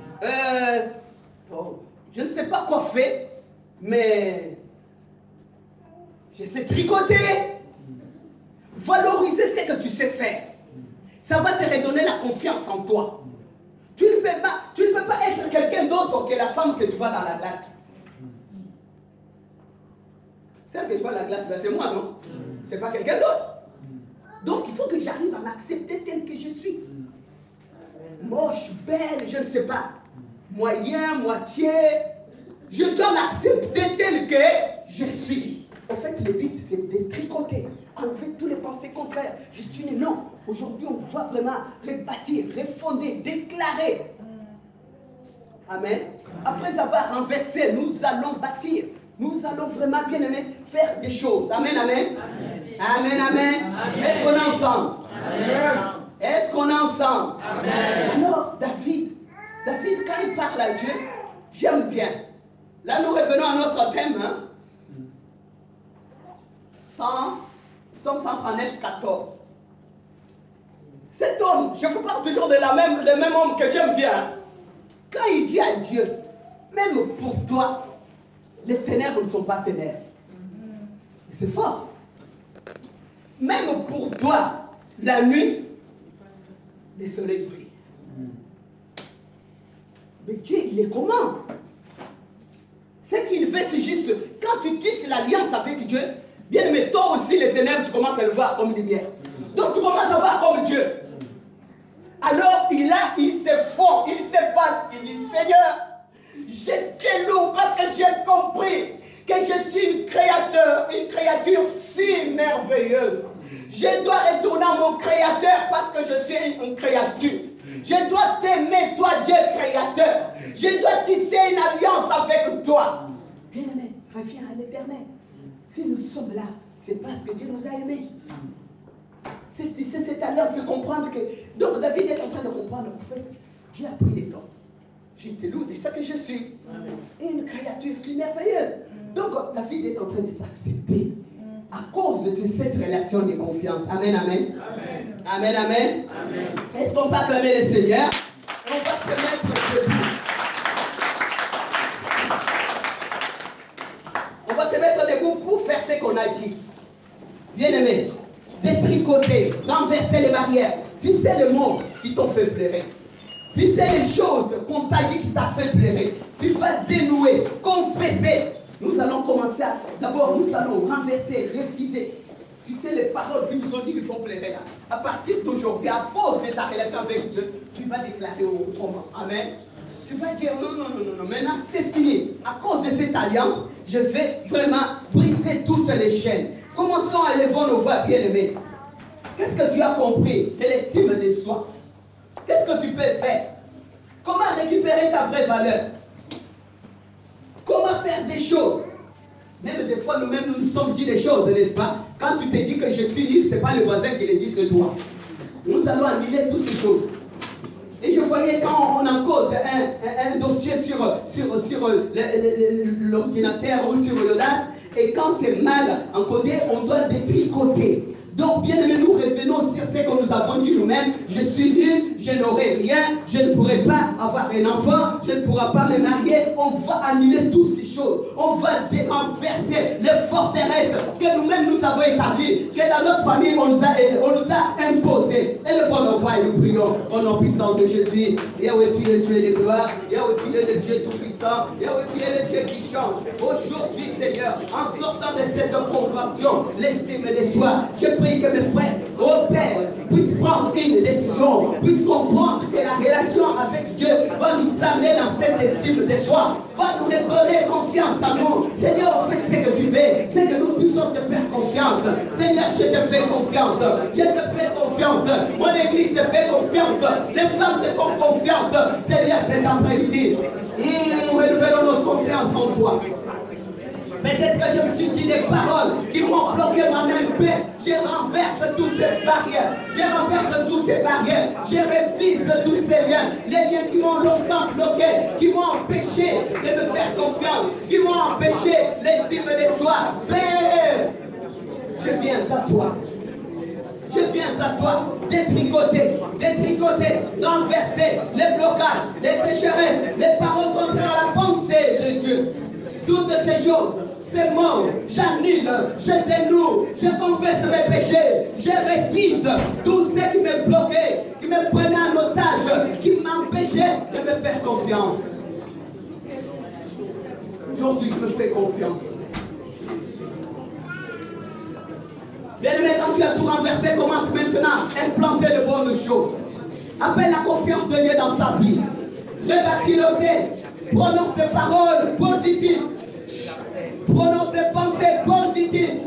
Je ne sais pas coiffer, mais je sais tricoter. Valoriser ce que tu sais faire. Ça va te redonner la confiance en toi. Tu ne peux pas être quelqu'un d'autre que la femme que tu vois dans la glace. Celle que je vois dans la glace, c'est moi, non? C'est pas quelqu'un d'autre. Donc il faut que j'arrive à m'accepter tel que je suis. Moche, belle, je ne sais pas. Moyen, moitié. Je dois m'accepter tel que je suis. En fait, le but, c'est de tricoter, enlever tous les pensées contraires. Je suis né, non. Aujourd'hui, on va vraiment rebâtir, refonder, déclarer. Amen. Après avoir renversé, nous allons bâtir. Nous allons vraiment, bien aimé, faire des choses. Amen, amen. Amen, amen. Est-ce qu'on est ensemble? Amen. Est-ce qu'on est ensemble? Amen. Alors, David, quand il parle à Dieu, j'aime bien. Là, nous revenons à notre thème. Hein? Psalm 139, 14. Cet homme, je vous parle toujours de le même homme que j'aime bien. Quand il dit à Dieu, même pour toi, les ténèbres ne sont pas ténèbres. C'est fort. Même pour toi, la nuit, les soleils brillent. Mais Dieu, il est comment? Ce qu'il veut, c'est juste, quand tu tisses l'alliance avec Dieu, bien, mais toi aussi, les ténèbres, tu commences à le voir comme lumière. Donc, tu commences à voir comme Dieu. Alors, il s'effonce, il s'efface, il dit, Seigneur, je te loue parce que j'ai compris que je suis une créature si merveilleuse. Je dois retourner à mon Créateur parce que je suis une créature. Je dois t'aimer, toi, Dieu créateur. Je dois tisser une alliance avec toi. Bien-aimé, reviens à l'Éternel. Si nous sommes là, c'est parce que Dieu nous a aimés. C'est tisser cette alliance, c'est comprendre que... Donc David est en train de comprendre, en fait, j'ai appris les temps. Je te loue de ce que je suis. Une créature si merveilleuse. Donc David est en train de s'accepter à cause de cette relation de confiance. Amen, amen. Amen, amen. Amen. Est-ce qu'on peut acclamer le Seigneur? On va se mettre debout. On va se mettre debout pour faire ce qu'on a dit. Bien-aimé, détricoter, renverser les barrières. Tu sais les mots qui t'ont fait pleurer. Tu sais les choses qu'on t'a dit qui t'a fait pleurer. Tu vas dénouer, confesser. Nous allons commencer à... D'abord, nous allons renverser, réviser. Tu sais les paroles qui nous ont dit qu'il faut pleurer là. À partir d'aujourd'hui, à cause de ta relation avec Dieu, tu vas déclarer autrement. Amen. Tu vas dire non, maintenant c'est fini. À cause de cette alliance, je vais vraiment briser toutes les chaînes. Commençons à élever nos voix bien-aimés. Qu'est-ce que tu as compris de l'estime de soi? Qu'est-ce que tu peux faire? Comment récupérer ta vraie valeur? Comment faire des choses? Même des fois, nous-mêmes, nous nous sommes dit des choses, n'est-ce pas? Quand tu te dis que je suis libre, ce n'est pas le voisin qui le dit, c'est toi. Nous allons annuler toutes ces choses. Et je voyais quand on encode un dossier sur l'ordinateur ou sur l'audace, et quand c'est mal encodé, on doit détricoter. Donc, bien aimé, nous revenons sur ce que nous avons dit nous-mêmes. Je suis nul, je n'aurai rien, je ne pourrai pas avoir un enfant, je ne pourrai pas me marier. On va annuler toutes ces choses. On va renverser les forteresses que nous-mêmes nous avons établies, que dans notre famille on nous a imposées. Élevons nos voix et nous prions au nom puissant de Jésus. Yahweh, tu es le Dieu de gloire. Yahweh, tu es le Dieu tout-puissant. Yahweh, tu es le Dieu qui change. Aujourd'hui, Seigneur, en sortant de cette convention, l'estime de soi, je prie que mes frères, au Père, puissent prendre une décision, puissent comprendre que la relation avec Dieu va nous amener dans cette estime de soi, va nous de donner confiance à nous. Seigneur, au fait, c'est que tu veux, c'est que nous puissions te faire confiance. Seigneur, je te fais confiance. Je te fais confiance. Mon église te fait confiance. Les femmes te font confiance. Seigneur, cet après-midi, renouvelons notre confiance en toi. Peut-être que je me suis dit des paroles qui m'ont bloqué ma même paix. Je renverse toutes ces barrières. Je renverse toutes ces barrières. Je refuse tous ces liens. Les liens qui m'ont longtemps bloqué, qui m'ont empêché de me faire confiance, qui m'ont empêché l'estime de soi. Père, je viens à toi. Je viens à toi, détricoter, renverser les blocages, les sécheresses, les paroles contraires à la pensée de Dieu. Toutes ces choses, ces mots, j'annule, je dénoue, je confesse mes péchés, je refuse tout ce qui me bloquait, qui me prenait en otage, qui m'empêchait de me faire confiance. Aujourd'hui, je me fais confiance. Bien-aimé, quand tu as tout renversé, commence maintenant à implanter de bonnes choses. Appelle la confiance de Dieu dans ta vie. Rebâtis le texte. Prononce des paroles positives. Prononce des pensées positives.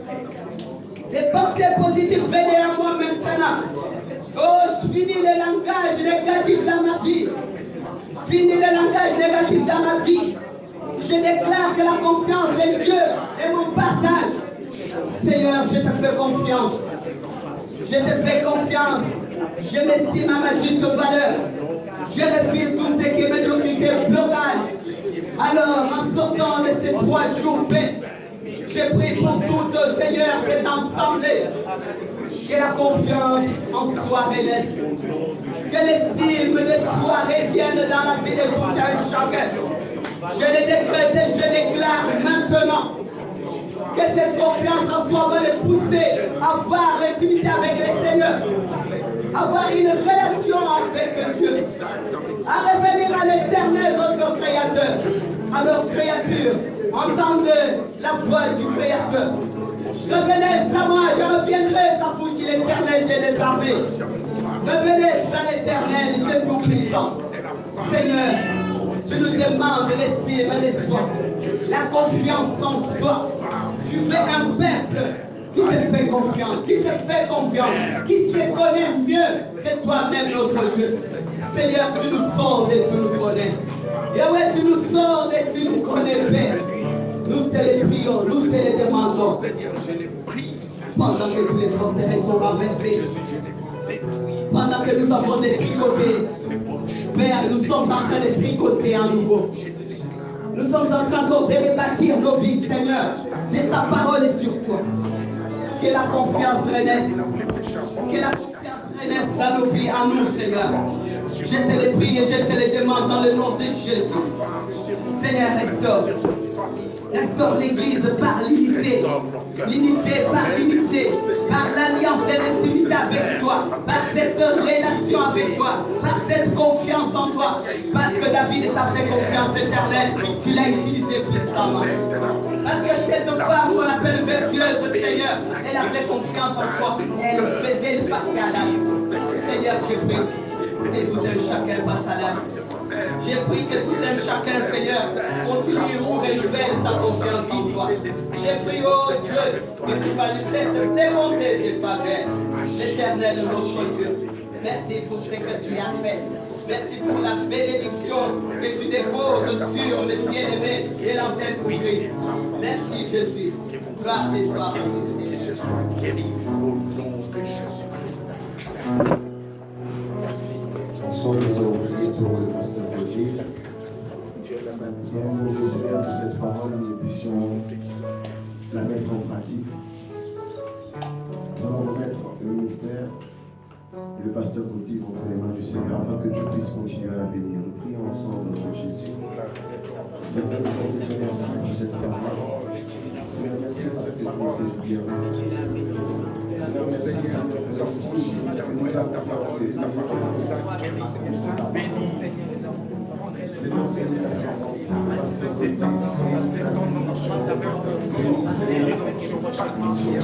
Des pensées positives, venez à moi maintenant. Oh, je finis le langage négatif dans ma vie. Finis le langage négatif dans ma vie. Je déclare que la confiance de Dieu est mon partage. Seigneur, je te fais confiance. Je te fais confiance. Je m'estime à ma juste valeur. Je refuse tout ce qui est médiocrité, blocage. Alors, en sortant de ces 3 jours, je prie pour tout, Seigneur, cet ensemble. Que la confiance en soi renaisse. Que l'estime de soi revienne dans la vie de tout un chacun. Je le décrète et je déclare maintenant. Que cette confiance en soi va les pousser à avoir l'intimité avec le Seigneur, avoir une relation avec Dieu, à revenir à l'éternel, notre Créateur. Alors, créature, entendez la voix du Créateur. Revenez à moi, je reviendrai à vous, dit l'Éternel des armées. Revenez à l'Éternel, Dieu tout-puissant. Seigneur, tu nous demandes l'estime et soi, la confiance en soi. Tu veux un peuple qui te fait confiance, qui se connaît mieux que toi-même, notre Dieu. Seigneur, tu nous sondes et tu nous connais. Yahweh, tu nous sondes et tu nous connais, Père. Nous te les prions, nous te les demandons. Pendant que tous les forteresses sont renversées, pendant que nous avons détricoté, Père, nous sommes en train de tricoter à nouveau. Nous sommes en train de rebâtir nos vies, Seigneur. C'est ta parole est sur toi. Que la confiance renaisse. Que la confiance renaisse dans nos vies, à nous, Seigneur. Je te les prie et je te les demande dans le nom de Jésus. Seigneur, restaure. Restaure l'Église par l'unité. L'unité par l'unité. Par l'alliance de l'intimité avec toi. Par cette relation avec toi. Par cette confiance en toi. Parce que David t'a fait confiance éternelle. Tu l'as utilisé puissamment. Parce que cette femme qu'on appelle vertueuse, Seigneur, elle a fait confiance en toi. Elle faisait le passer à l'âme. Seigneur, je prie. Et tout un chacun passe à l'âme. J'ai pris que tout un chacun, Seigneur, continue ou renouvelle sa confiance en toi. J'ai pris, oh Dieu, que tu manifestes tes bontés et tes faveurs. L'Éternel, notre Dieu, merci pour ce que tu as fait. Merci pour la bénédiction que tu déposes sur les bien-aimés et l'antenne pour Christ. Merci Jésus. Gloire et sois à nous, Seigneur. Je sois guéri au nom de Jésus-Christ. Merci. Merci. Ensemble, nous allons prier pour le pasteur Gauthier. Nous allons demander, Seigneur, que cette parole, nous puissions la mettre en pratique. Nous allons remettre le ministère et le pasteur Gauthier entre les mains du Seigneur afin que Dieu puisse continuer à la bénir. Nous prions ensemble, Lord Jésus. Seigneur, nous te remercions pour cette parole. Seigneur, merci parce que tu nous fais du bien. Seigneur, merci parce que nous avons ta parole et ta parole nous a bénis. Seigneur, des puissances, des connotations particulières, une onction particulière,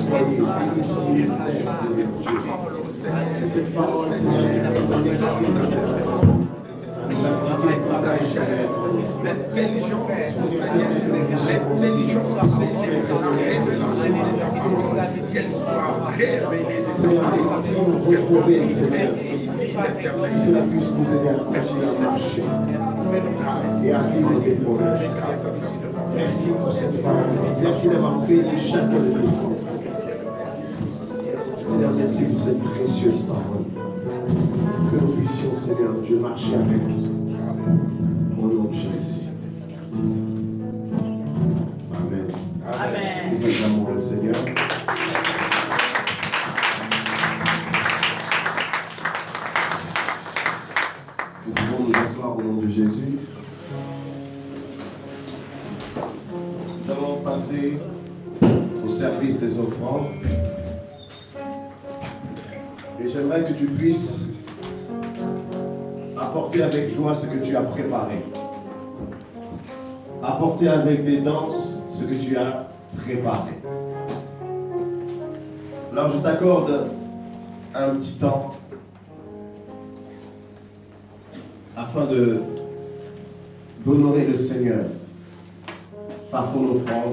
cette parole, Seigneur, des sagesse, l'intelligence, Seigneur, l'intelligence, Seigneur, la révélation de ta parole, qu'elle soit révélée de ta parole. Merci, dit l'Éternel. Merci, Seigneur. Fais-nous grâce et à vivre des promesses. Merci pour cette femme. Merci d'avoir créé chaque église. Seigneur, merci pour cette précieuse parole. Que nous puissions, Seigneur, Dieu, marcher avec. Au nom de Jésus. Merci, Seigneur. Amen. Amen. Nous acclamons le Seigneur. Nous pouvons nous asseoir au nom de Jésus. Nous allons passer au service des offrandes. Et j'aimerais que tu puisses apporter avec joie ce que tu as préparé. Apporter avec des danses ce que tu as préparé. Alors je t'accorde un petit temps afin d'honorer le Seigneur par ton offrande.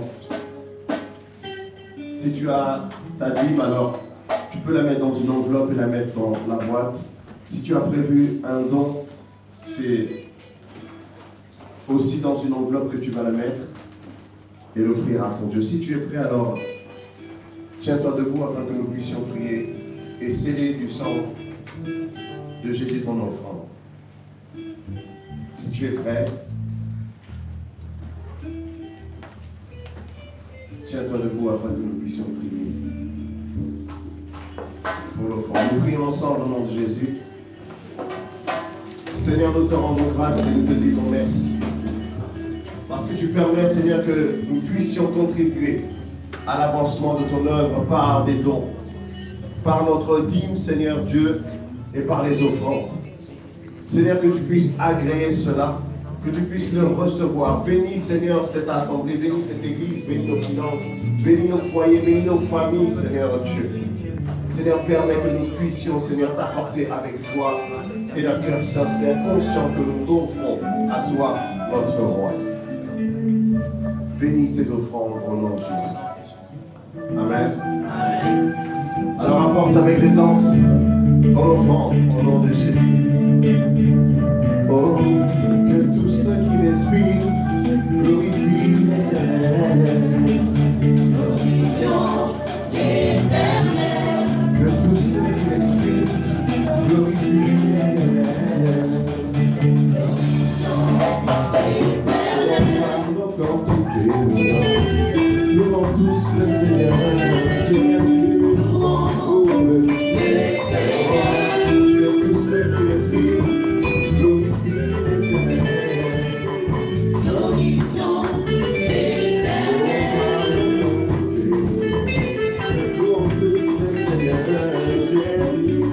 Si tu as ta dîme, alors tu peux la mettre dans une enveloppe et la mettre dans la boîte. Si tu as prévu un don, c'est aussi dans une enveloppe que tu vas la mettre et l'offrir à ton Dieu. Si tu es prêt, alors tiens-toi debout afin que nous puissions prier et sceller du sang de Jésus ton offrande. Si tu es prêt, tiens-toi debout afin que nous puissions prier pour l'offrande. Nous prions ensemble au nom de Jésus. Seigneur, nous te rendons grâce et nous te disons merci. Parce que tu permets, Seigneur, que nous puissions contribuer à l'avancement de ton œuvre par des dons, par notre dîme, Seigneur Dieu, et par les offrandes. Seigneur, que tu puisses agréer cela, que tu puisses le recevoir. Bénis, Seigneur, cette assemblée, bénis cette église, bénis nos finances, bénis nos foyers, bénis nos familles, Seigneur Dieu. Seigneur, permets que nous puissions, Seigneur, t'apporter avec joie et d'un cœur sincère, conscient que nous offrons à toi, notre roi. Bénis ces offrandes au nom de Jésus. Amen. Amen. Alors apporte avec les danses ton offrande au nom de Jésus. Oh, que tous ceux qui respirent glorifient l'Éternel. Que tous ceux qui respirent glorifient l'Éternel. Louons tous le Seigneur, Jésus. Que tous ceux qui respirent glorifient l'Éternel. Louons tous le Seigneur, Jésus.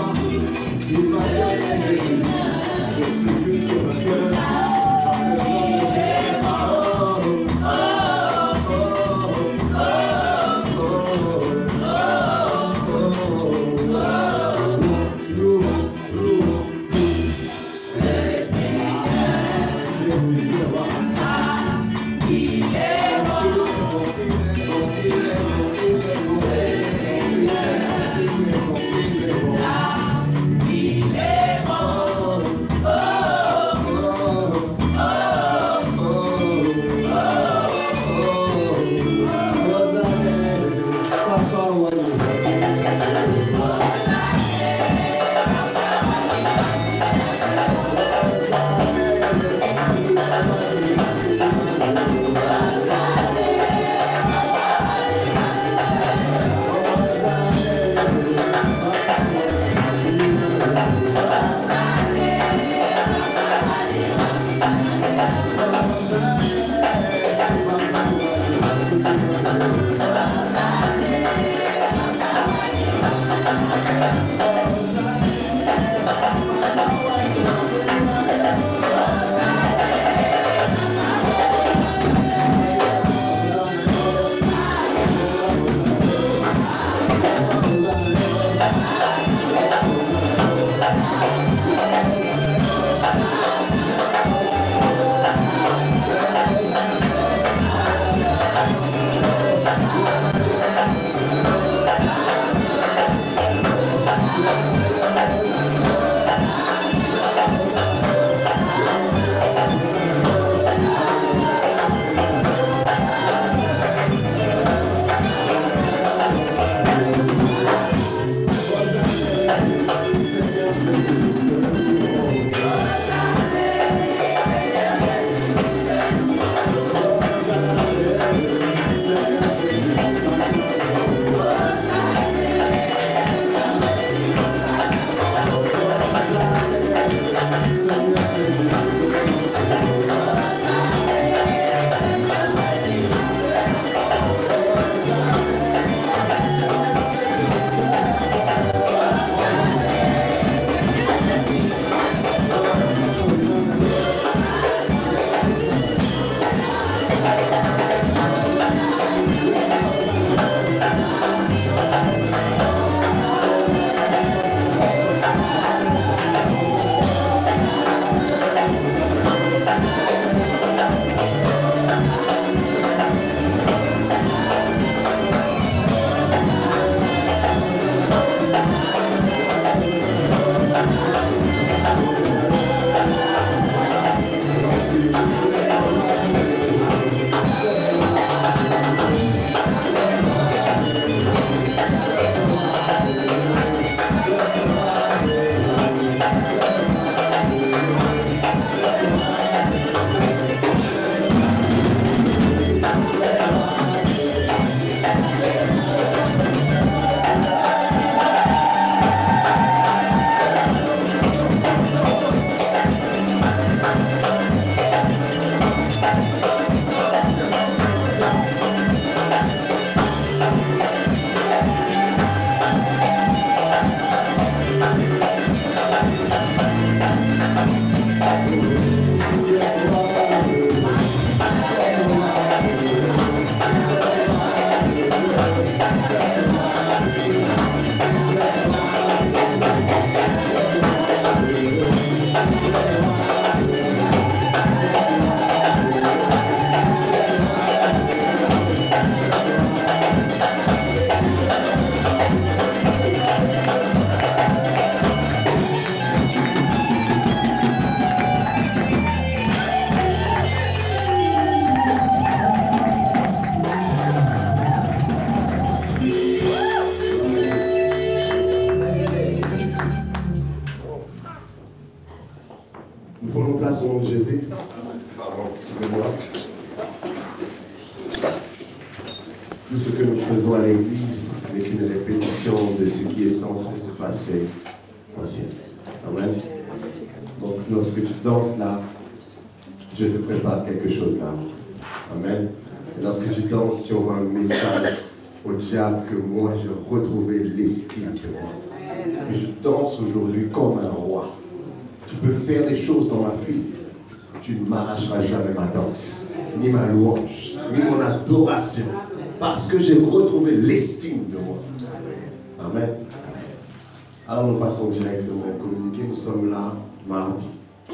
Je suis plus que vainqueur par le nom Tout ce que nous faisons à l'église n'est qu'une répétition de ce qui est censé se passer au ciel. Amen. Donc lorsque tu danses là, je te prépare quelque chose là. Amen. Et lorsque tu danses, tu envoies un message au diable que moi j'ai retrouvé l'estime de moi. Et je danse aujourd'hui comme un roi. Tu peux faire des choses dans ma vie. Tu ne m'arracheras jamais ma danse, ni ma louange, ni mon adoration. Parce que j'ai retrouvé l'estime de moi. Amen. Alors nous passons directement au communiqué. Nous sommes là mardi.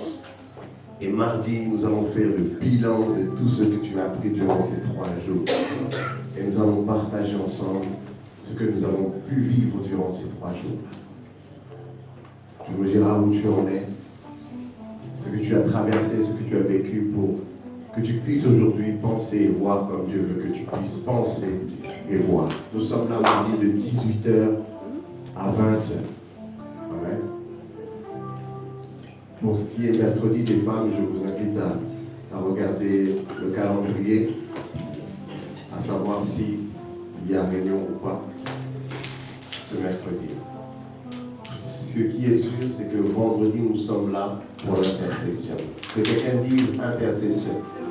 Et mardi, nous allons faire le bilan de tout ce que tu as appris durant ces 3 jours. Et nous allons partager ensemble ce que nous avons pu vivre durant ces 3 jours. Tu me diras où tu en es, ce que tu as traversé, ce que tu as vécu pour que tu puisses aujourd'hui penser et voir comme Dieu veut que tu puisses penser et voir. Nous sommes là aujourd'hui de 18h à 20h. Amen. Pour ce qui est mercredi des femmes, je vous invite à regarder le calendrier, à savoir s'il y a réunion ou pas ce mercredi. Ce qui est sûr, c'est que vendredi, nous sommes là pour l'intercession. Que quelqu'un dise intercession.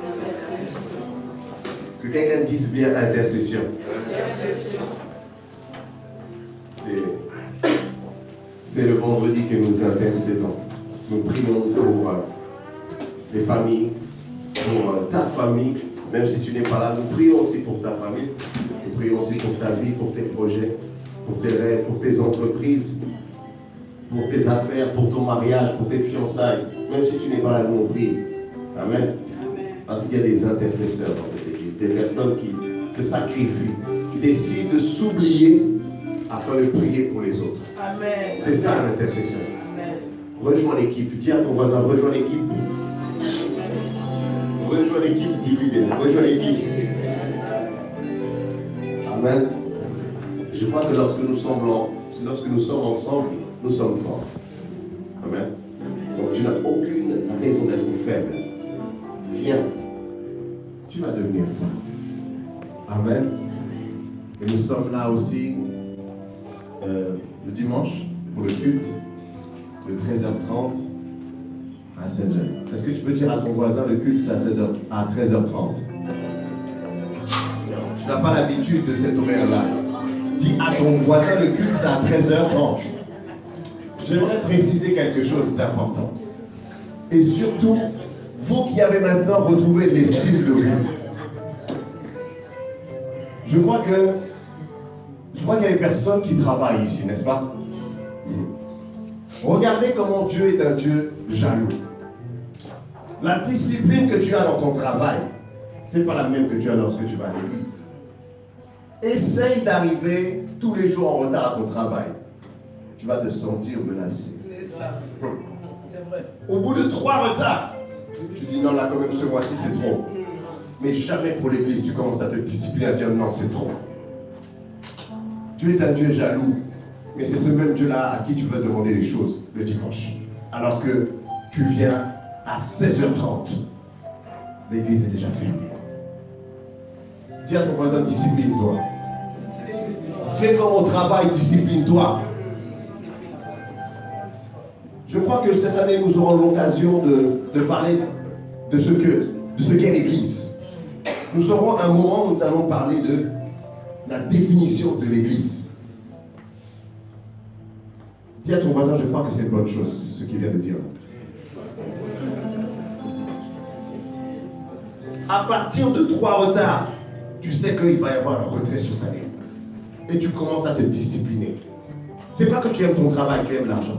Que quelqu'un dise bien intercession. C'est le vendredi que nous intercédons. Nous prions pour les familles, pour ta famille, même si tu n'es pas là. Nous prions aussi pour ta famille. Nous prions aussi pour ta vie, pour tes projets, pour tes rêves, pour tes entreprises, pour tes affaires, pour ton mariage, pour tes fiançailles. Même si tu n'es pas là, nous on prie. Amen. Parce qu'il y a des intercesseurs dans cette église, des personnes qui se sacrifient, qui décident de s'oublier afin de prier pour les autres. Amen. C'est ça l'intercesseur. Amen. Rejoins l'équipe. Dis à ton voisin, rejoins l'équipe. Rejoins l'équipe, dis-lui bien. Rejoins l'équipe. Amen. Je crois que lorsque nous sommes ensemble, nous sommes forts. Amen. Donc tu n'as aucune raison d'être faible. Viens. Tu vas devenir fort. Amen. Et nous sommes là aussi le dimanche pour le culte de 13h30 à 16h. Est-ce que tu peux dire à ton voisin le culte c'est à 13h30? Tu n'as pas l'habitude de cet horaire-là. Dis à ton voisin le culte c'est à 13h30. J'aimerais préciser quelque chose d'important. Et surtout, vous qui avez maintenant retrouvé l'estime de vous. Je crois qu'il y a des personnes qui travaillent ici, n'est-ce pas? Regardez comment Dieu est un Dieu jaloux. La discipline que tu as dans ton travail, ce n'est pas la même que tu as lorsque tu vas à l'église. Essaye d'arriver tous les jours en retard à ton travail. Tu vas te sentir menacé. C'est ça. C'est vrai. Au bout de 3 retards, tu dis non, là quand même ce mois-ci c'est trop. Mais jamais pour l'église tu commences à te discipliner à dire non, c'est trop. Dieu est un Dieu jaloux, mais c'est ce même Dieu-là à qui tu veux demander les choses le dimanche. Alors que tu viens à 16h30, l'église est déjà fermée. Dis à ton voisin, discipline-toi. Fais comme au travail, discipline-toi. Je crois que cette année, nous aurons l'occasion de parler de ce qu'est l'église. Nous aurons un moment où nous allons parler de la définition de l'église. Dis à ton voisin, je crois que c'est une bonne chose, ce qu'il vient de dire. À partir de 3 retards, tu sais qu'il va y avoir un retrait sur salaire. Et tu commences à te discipliner. C'est pas que tu aimes ton travail, tu aimes l'argent.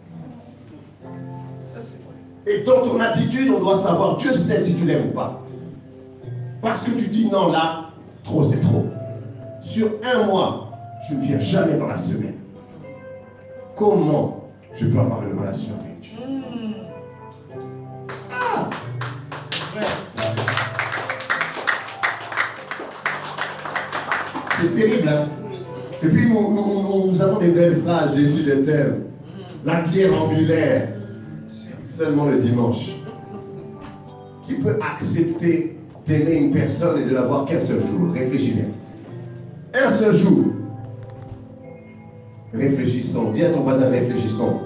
Et dans ton attitude, on doit savoir, Dieu sait si tu l'aimes ou pas. Parce que tu dis non, là, trop c'est trop. Sur un mois, je ne viens jamais dans la semaine. Comment je peux avoir une relation avec Dieu? Ah! C'est terrible, hein? Et puis nous avons des belles phrases, Jésus je t'aime. La pierre angulaire. Seulement le dimanche. Qui peut accepter d'aimer une personne et de la voir qu'un seul jour? Réfléchis bien. Un seul jour. Réfléchissons. Dis à ton voisin, réfléchissons.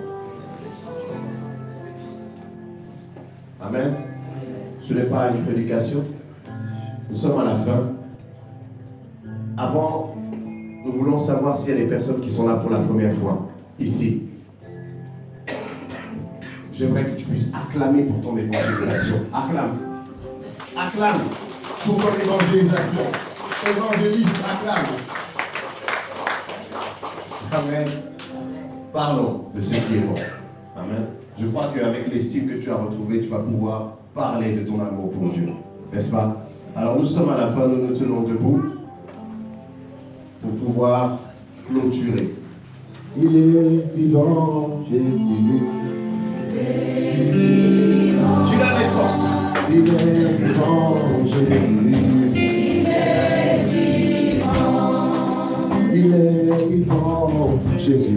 Amen. Ce n'est pas une prédication. Nous sommes à la fin. Avant, nous voulons savoir s'il y a des personnes qui sont là pour la première fois, ici. J'aimerais que tu puisses acclamer pour ton évangélisation. Acclame. Acclame pour ton évangélisation. Évangélise, acclame. Amen. Parlons de ce qui est bon. Amen. Je crois qu'avec l'estime que tu as retrouvée, tu vas pouvoir parler de ton amour pour Dieu. N'est-ce pas? Alors nous sommes à la fin, nous nous tenons debout pour pouvoir clôturer. Il est vivant, Jésus. Tu l'as avec force. Il est vivant, Jésus. Il est vivant, Jésus.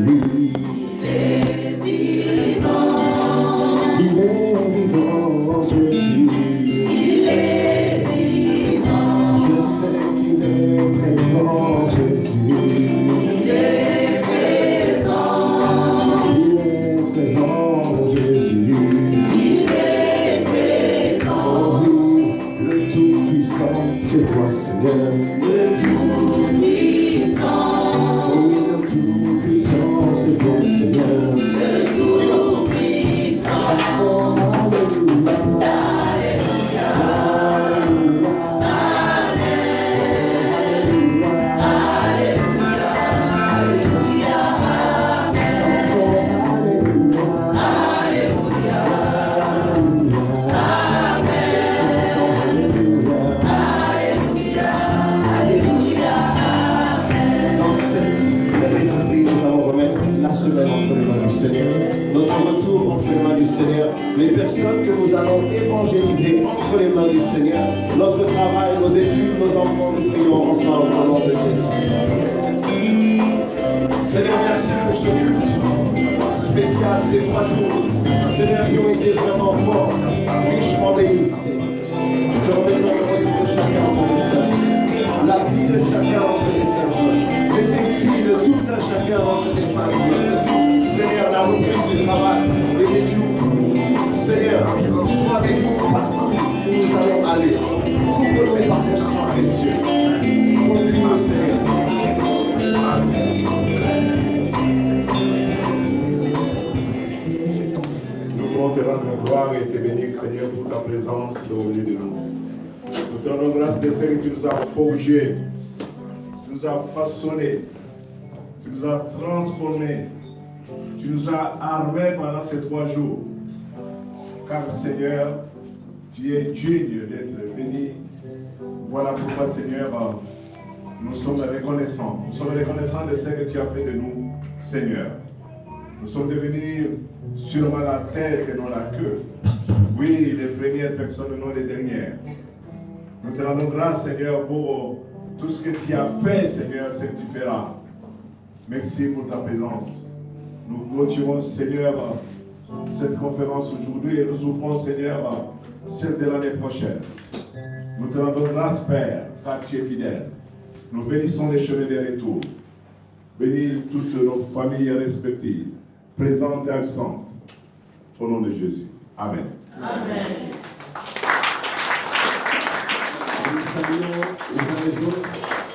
Il est vivant, Jésus. Il est vivant. Je sais qu'il est présent, Jésus. Il est présent. Il est présent, Jésus. Il est présent. Oh oui, le Tout-Puissant, c'est toi, Seigneur. Le Tout-Puissant. Oh oui, le Tout-Puissant, c'est toi, Seigneur. Le Tout-Puissant. Notre retour entre les mains du Seigneur, les personnes que nous allons évangéliser entre les mains du Seigneur, notre travail, nos études, nos enfants, nous prions ensemble au nom de Jésus. Seigneur, merci pour ce culte spécial, ces 3 jours, Seigneur, qui ont été vraiment forts, richement bénis. Je te remets dans le retour de chacun entre les saints, la vie de chacun entre les saints, les défis de tout un chacun entre les saints. Seigneur, la reprise du travail, les études, Seigneur, sois avec nous partout où nous allons aller. Couvre-nous par ton sang précieux. Conduis-nous, Seigneur. Nous voulons te rendre gloire et te bénir, Seigneur, pour ta présence au milieu de nous. Nous te rendons grâce de Seigneur que tu nous as forgés, tu nous as façonnés, tu nous as transformés. Tu nous as armés pendant ces 3 jours. Car Seigneur, tu es digne d'être béni. Voilà pourquoi Seigneur, nous sommes reconnaissants. Nous sommes reconnaissants de ce que tu as fait de nous, Seigneur. Nous sommes devenus sûrement la tête et non la queue. Oui, les premières personnes et non les dernières. Nous te rendons grâce, Seigneur, pour tout ce que tu as fait, Seigneur, ce que tu feras. Merci pour ta présence. Nous clôturons, Seigneur, cette conférence aujourd'hui et nous ouvrons, Seigneur, celle de l'année prochaine. Nous te rendons grâce, Père, car tu es fidèle. Nous bénissons les chemins des retours. Bénis toutes nos familles respectives, présentes et absentes. Au nom de Jésus. Amen. Nous saluons les uns les autres.